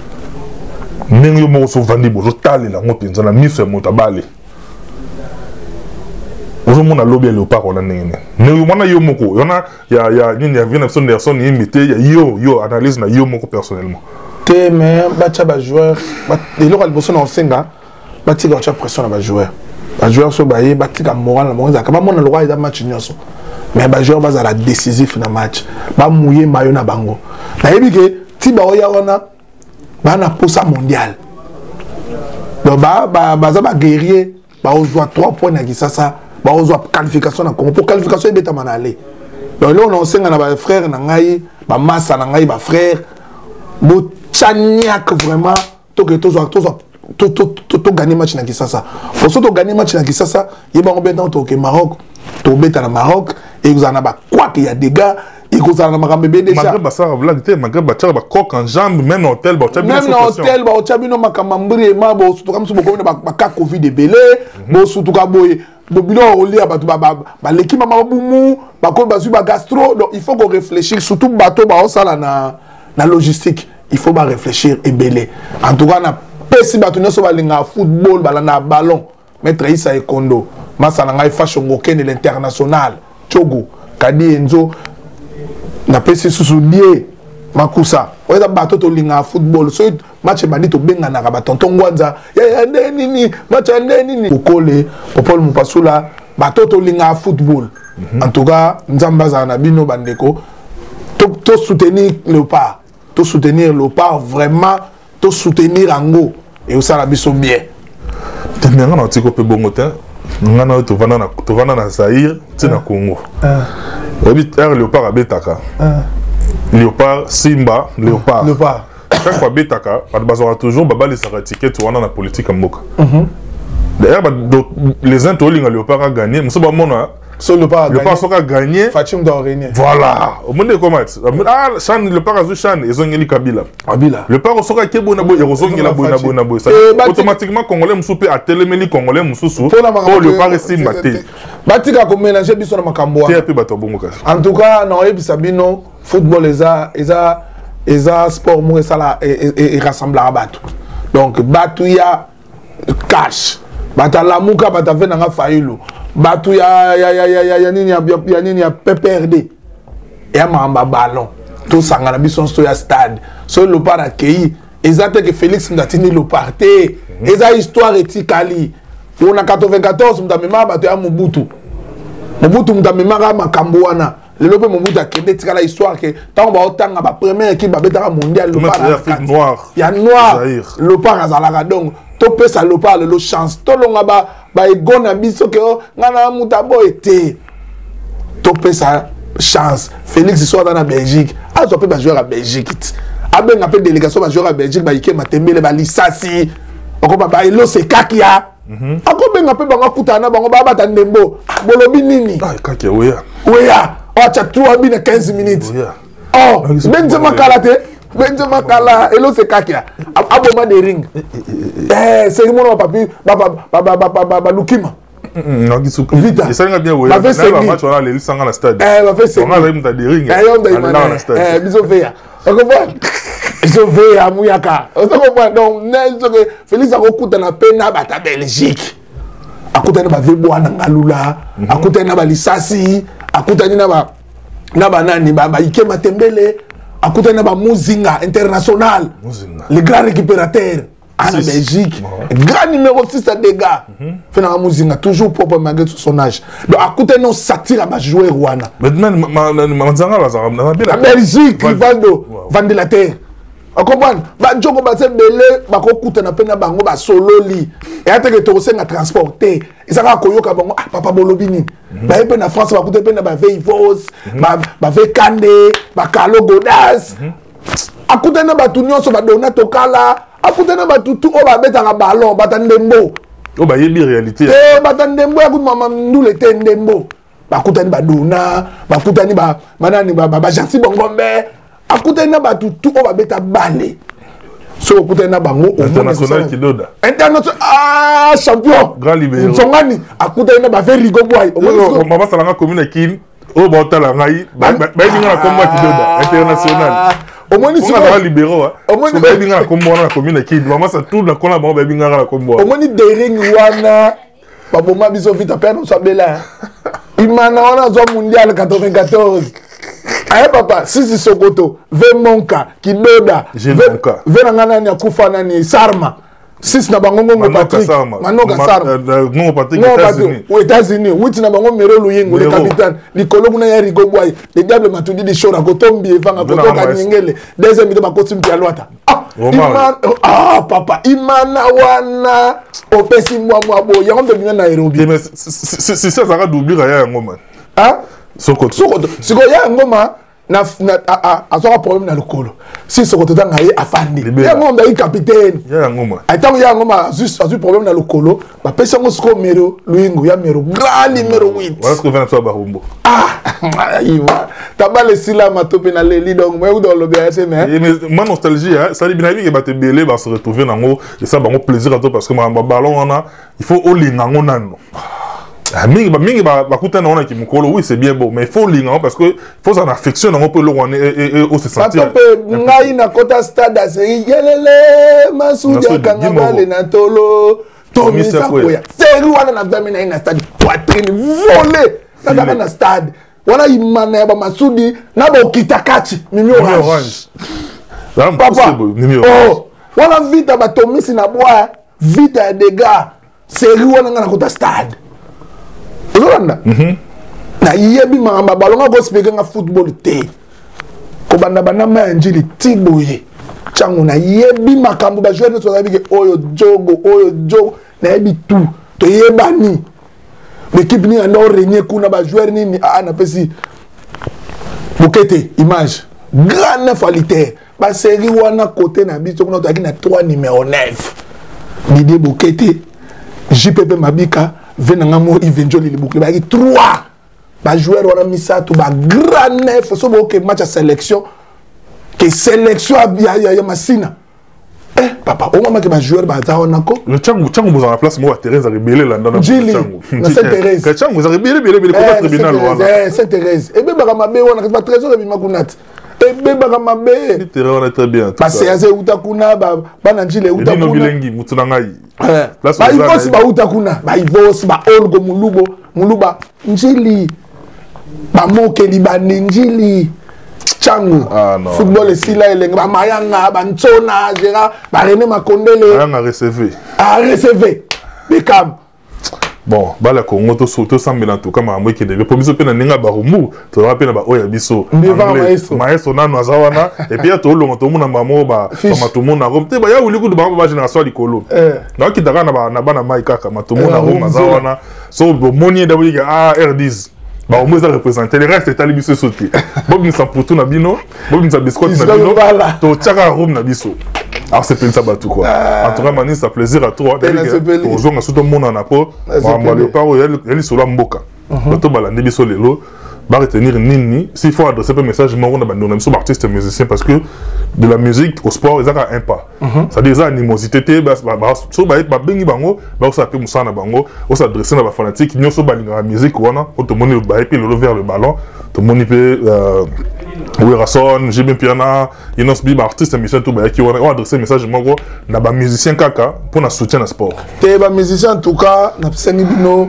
ningo mo so vandi bo tali la mo penza na miso mo tabali aujourd'hui on a lobby léopard on a né mais on a yo moko y en a il y a il y a une il y a une personne imité il y a yo yo analyse na yo moko personnellement
te mais bacha ba joueur et là le bosso na senga bati ga cha pression na ba joueur ba joueur so ba ye bati ga moral na moza ka ba mona le roi da match nyoso mais ba joueur ba za la décisif na match ba mouiller mayo na bango na yebi ke ti ba oya wana ba na posa mondial donc ba ba ba za ba guerrier ba o joue trois points na Kisasa ba ozo qualification na Congo pour qualification et beta manale donc là on senga na ba frère na ngai ba massa na ngai ba frère bo chaniak vraiment to que to to to to to gagner match na Kisasa pour ça to gagner match na Kisasa yeba on beta to que Maroc to beta na Maroc et vous en a ba quoi qu'il y a des gars et vous en a makambe déjà
Maghreb ça blague te Maghreb ba tchaba coq en jambe même hôtel ba tchabi
même hôtel ba tchabi no makamambri ma bo surtout comme si bo ko ba ka Covid belé bo surtout ka boy Bobilo au lit à bateau ba l'équipe mama bumu ba ko ba ba gastro donc il faut qu'on réfléchisse surtout bateau ba ça là na na logistique il faut ba réfléchir et belé en tout cas na pesi bateau no so ba linga football ba na ballon maître Issa Ekondo masa na ngai fashion ngoken de l'international Togo kadi enzo na pesi susu die makusa oza bateau to linga football so match bandi to benga na ba tonton Ngwanza ya nini ni match nini okole popol mupasula bateau to linga football en tout cas nzamba za na bino bandeko to to soutenir Léopard to soutenir Léopard vraiment to soutenir ango et ça la biso bien
tenanga na tiko pe bongo te ngana to vana na to vana na Zaïre tina Congo ah obi er Léopard abetaka ah Léopard, Simba, Léopard.
Léopard.
Chaque fois, Betaka, on a toujours les tickets pour la politique en Moka. D'ailleurs, les uns, Léopard a gagné. Mais c'est pas mon
So le pas
a gagné.
Fatim doit régner.
Voilà. Au monde comment ah Chan le pas a Chan ils ont gagné Kabila.
Kabila.
Le pas soka kebo na bo ils ont gagné la bo na bo na bo. Automatiquement congolais musupe a téléméli congolais mususu. Pour le pas rester maté.
Batika ko mélanger biso na makambo.
Té pe bato bongo kasi.
En tout cas, non et Sabino football eza eza eza sport mo sala et rassemble à bato. Donc bato ya cash. Bata lamuka bata ve na failo. Batu ya ya ya ya ya ya nini ya ya nini ya P P R D ya mamba ballon tout sangana bison sto ya stade so le para kei exacte que Félix Ngatini le parté eza histoire etikali on a quatre-vingt-quatorze mtamema batu ya Mobutu Mobutu mtamema ka makambo wana lelo pe Mobutu akende tikala histoire que tant ba otanga ba première équipe ba betaka mondial le para
noir
ya noir le para zalaka donc to pesa le para le chance to longa ba ba egona biso ke ngana mutabo été to pesa chance Félix soit dans la Belgique a so pe ba joueur à Belgique abe na pe délégation ba joueur à Belgique ba ike matembele ba lisasi oko ba ba elo se kakia ako be na pe ba ngakutana bango ba bata ndembo bolobi nini
ah kakia weya
weya o cha trois bi na quinze minutes oh Benzema Kalate Benzema Kala elo se kakia aboma de ring eh c'est mon papi baba baba baba baba Lukima
non gisuka vita et ça nga bien weya na match on a les sanga na stade
eh va faire c'est
on a même ta de ring
eh on na stade eh biso veya on comprend biso veya muyaka on comprend donc nezo que Félix akokuta na pena bata Belgique akuta na ba vebo na ngalula akuta na ba lisasi akuta na ba na banani ba ike matembele akuta na ba Muzinga international le grand récupérateur en Belgique grand numéro six à dégâts fait na Muzinga toujours propre malgré son âge donc akuta no satire ba jouer Rwanda
maintenant manzanga la
Belgique Rivaldo Vandelater on comprend ba joko ba se belé ba ko kuta na pena bango ba sololi et atake to senga transporter ezaka koyoka bango ah papa bolobini ba epe na France ba kuta pena ba Veivos ba ba Vekande ba Carlo Godas akuta na ba tunyoso ba Donato Kala akuta na ba tutu o ba beta na ballon ba tandembo
o ba yebi réalité
eh ba tandembo ya kutu mama ndule tendembo ba kuta ni ba Dona ba kuta ni ba manani ba ba Jansi Bongombe akuta na ba tutu o ba beta bale so akuta na bango
international kidoda
international ah champion
grand libéral
Nzongani akuta na ba Verigo boy
o mama salanga commune kin o ba otala ngai ba ba ninga na komba kidoda international
au moins
si on a libéraux au moins ba ninga na komba na commune kin mama sa tout na kona ba ba ninga na komba
au moins de ring wana ba boma biso vita pena so bela imana wana zo mondial quatre-vingt-quatorze. Eh papa, Sisi Sokoto, Ve Monka, Kidoda, Ve Nangana Nyakufa Nani Sarma, Sisi na bango ngo Patrick, Manoka Sarma,
ngo Patrick États-Unis.
Aux États-Unis, Witi na bango Mero Luyingo, le capitaine, Nicolo Muna Yarigo Boy, le diable m'a tout dit des choses à Kotombi, Vanga Kotoka Ningele, deuxième minute ma costume Tialouata. Ah, ah papa, Imana wana, Opesi mwa mwa bo, ya ngombe bina Nairobi.
Mais c'est ça ça va doubler ya ngoma.
Hein?
Sokoto.
Sokoto. Sokoto ya ngoma na na a a a problème na lokolo. Si Sokoto tanga ye afandi. Ya ngoma yi capitaine.
Ya ngoma.
Atango ya ngoma juste a problème na lokolo. Ba pesa ngo siko mero Luingo ya mero grand numéro huit.
Voilà ce que vient de faire Barumbo.
Ah, Iva. Tabale sila matope na leli donc moi dans le B S mais.
Mais ma nostalgie hein, ça dit bien que ba te belé ba se retrouver nango et ça ba ngo plaisir à toi parce que ma ballon on a il faut au lingango nano. Mingi ba mingi ba bakuta na ona ki mukolo oui c'est bien beau mais il faut linga parce que faut en affection on peut le rwanda et et se sentir
papa ngai na kota stade aseri yelele masudi akangabale na tolo Tommy Sakoya c'est wana na damina na stade poitrine volée na na stade wana imana ba masudi na ba kitakachi mimi orange papa oh wana vita ba Tommy na bois vita des gars c'est wana na kota stade Zolanda. Na yebi mama balonga go speaking of football te. Ko banda bana manjili tiboye. Changu na yebi makambo ba joueur so zabi ke oyo jogo oyo jogo na yebi tout. To yebani. L'équipe ni ando régner kuna ba joueur ni a na pesi. Bokete image. Grand neuf alitaire. Ba série wana côté na biso kuna to na trois numéro neuf. Didier Bokete, J P P Mabika Venangamo Ivenjoli le bouclier ba trois ba joueur wana misato ba grand neuf so bo ke match à sélection que sélection ya ya ya masina eh papa on m'a que ba joueur ba za wana ko
le changu changu vous en place moi Thérèse a rebellé là dans
changu na Sainte Thérèse
que changu vous a rebellé rebellé le tribunal
wana eh Sainte Thérèse e be ba mabe wana ba trésor bi makunat e be ba mabe
Thérèse on est très bien
ba séance utakuna ba ba njile utakuna
no bilengi mutuna ngai
eh ba ivosi ba utakuna ba ivosi ba olgo mulubo muluba njili ba mokeli ba ninjili changu
ah, non.
Football et si là il est mayanga bantsona gera ba René Makondele
mayanga recevé
a recevé Beckham
bon bala Congo to soto sambela to kama amwe ki debe pomiso pe na ninga ba rumu to rappela ba oya biso
maestro
maestro na no zawana et puis to longo to muna mamo ba matumu na romte ba ya wuli ku ba ba génération likolo na ki daga na ba na bana mai kaka matumu na roma zawana so bo moni da wiga ah R dix bah au moins ça représente le reste est à l'ibis sauté bob ni samputu na bino bob ni sa biscuit na bino to tchaka room na biso alors c'est plein ça tout quoi en tout cas mani ça plaisir à toi pour jouer sur tout monde na po ba le paro elle sur la mboka to balande biso lelo ba retenir nini s'il faut adresser un message moi on a bandé sur artiste musicien parce que de la musique au sport ils ont un pas ça dire ça animosité té ba so ba ba bengi bango ba ça peut musana bango on s'adresser na ba fanatique nyoso ba linga musique wana on te monner ba et puis le vers le ballon te monner pe Werason j'ai bien piana inos bi ba artiste musicien tout ba qui on adresser message moi na ba musicien kaka pour na soutien na sport
té ba musicien en tout cas na sengi bino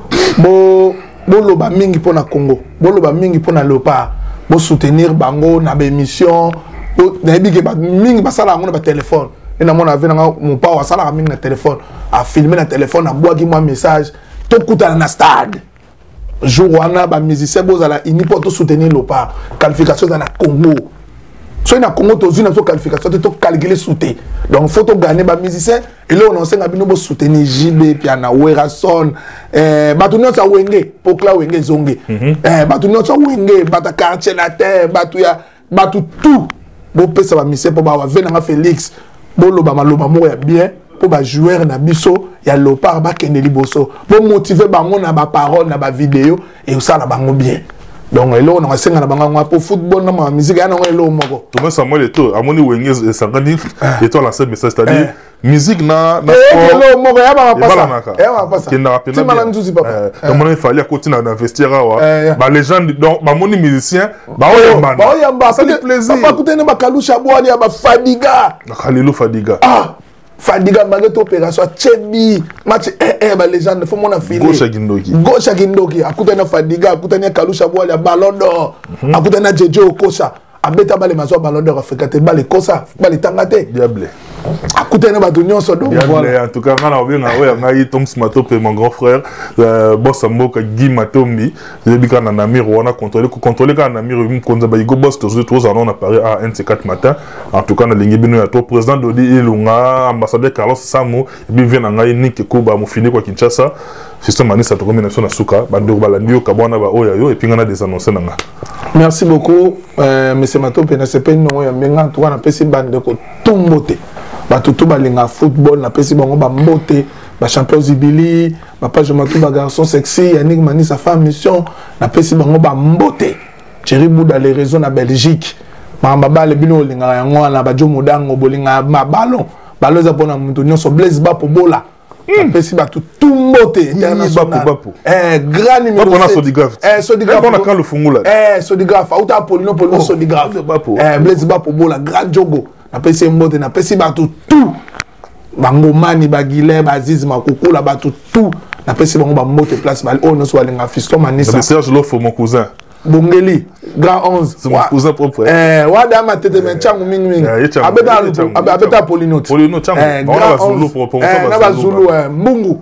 bo boloba mingi pona Congo boloba mingi pona Léopard bo soutenir bango na ba émission na ebike ba mingi basala ngo na ba téléphone et na mona avena mon pa wa sala mingi na téléphone a filmer na téléphone na boaki moi message to kutana na stade jour wana ba musicien bozala ini pour to soutenir Léopard qualification dans na Congo so na Congo to zuna so qualification to calculer souté donc faut to gagner ba musicien et là on enseigne bino bo soutenir J B piana Werason eh batu nyonso wenge pokla wenge zonge eh batu nyonso wenge bata quartier la terre batu ya batu tout bo pesa ba musicien po ba wa venanga Félix bo loba maloba mo ya bien po ba joueur na biso ya Léopard ba kende liboso bo motiver bango na ba parole na ba vidéo et ça la bango bien. Donc là on a cinq ans pour football na ma musique ana on lo moko
to me Samuel eto amoni wenge sangani eto la seule message c'est-à-dire musique na na
sport lo moko ya ba passa ya ba passa
qui na rappeler bien donc mon il fallait continuer à investir wa ba légende donc ba moni musicien ba o yamba
ba o yamba ça fait plaisir papa kutene ba kalusha bwali ya ba Fadiga
na Khalilou Fadiga
ah Fadiga mageto opération Chebi match eh eh ba légende faut mon affiler
Gauche Gindoki
Gauche Gindoki akutana Fadiga akutana Kalusha Bwali Ballon d'Or akutana Jeje Okosa abeta bale mazo Ballon d'Or Afrika te bale kosa bale tangate
diable
akutana ba dunyo so donc
voilà en tout cas ngana obenga oya ngai Tom Smatope mon grand frère boss mboka Guy Matombi yebika na namir wana contrôler ko contrôler ka na namir mu konza ba yigo boss to tous on a parlé à un de ces quatre matin en tout cas na lingi bino ya to président Dodi Ilunga ambassadeur Carlos Samo et puis vient ngai Nick Kuba mu fini kwa Kinshasa système manisa to combinaison na suka ba ndo bala ndio kabwana ba oya yo et puis ngana des annonces nanga.
Merci beaucoup euh, monsieur Matope na sepe no ya menga to wana pesi bande ko tombote bato to balinga football na pesi bango ba mbote ba champion Zibili ba page Matou ba garçon sexy Yannick Mani sa femme mission na pesi bango ba mbote Thierry Bouda les réseaux na Belgique mamba ba le bino linga yango na ba Jomo Dango bolinga ma ballon ballon za pona mutu nyonso Blaise Bapo bola na pesi bato tout mbote international eh grand numéro
sept
eh Sodigraphe
on a quand le fungula
eh Sodigraphe auta Apollino Polino Sodigraphe eh Blaise Bapo bola grand jogo na pesi mbote na pesi bato tout bango mani bagile baziz makukula bato tout na pesi bango ba mbote place bal ono so alinga fiston manisa
Serge Lofo mon cousin
Bongeli grand onze
c'est mon cousin propre
eh wada matete men changu mingi mingi abeta abeta Polino
Polino changu
on va Zulu pour pour ça na ba Zulu mbungu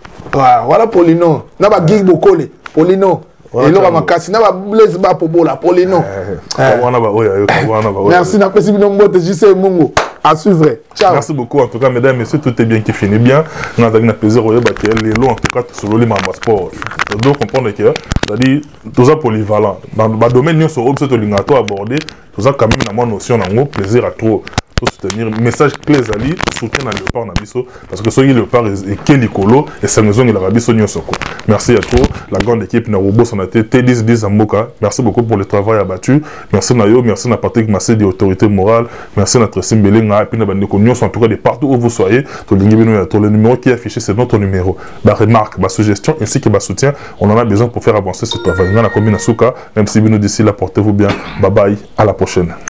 voilà Polino na ba Gig Bokole Polino et là makasi na ba Blaise Bapo bola Polino
wana ba oya yo wana ba oya
merci na pesi bino mbote jise mungu à suivre. Ciao.
Merci beaucoup en tout cas mesdames et messieurs, tout est bien qui finit bien. On a un plaisir de les lots en tout cas sur le Mamba Sport. On doit comprendre que c'est-à-dire tout ça polyvalent. Dans le domaine nous sur objet de l'ingato abordé, tout ça quand même une notion en gros plaisir à trop. pour soutenir message clé Zali soutien à Léopard Nabiso parce que soyez Léopard et Kelly Kolo et sa maison il a Rabiso Nyosoko. Merci à toi la grande équipe na Robo Sonaté T dix dix Amboka. Merci beaucoup pour le travail abattu. Merci Nayo, merci na Patrick Massé des autorités morales. Merci notre Simbelenga et puis na Bandeko Nyos en tout cas de partout où vous soyez. To lingibino to le numéro qui est affiché c'est notre numéro. Ba remarque, ba suggestion ainsi que ba soutien, on en a besoin pour faire avancer ce travail. Na Komina Souka, même si nous d'ici là portez-vous bien. Bye bye, à la prochaine.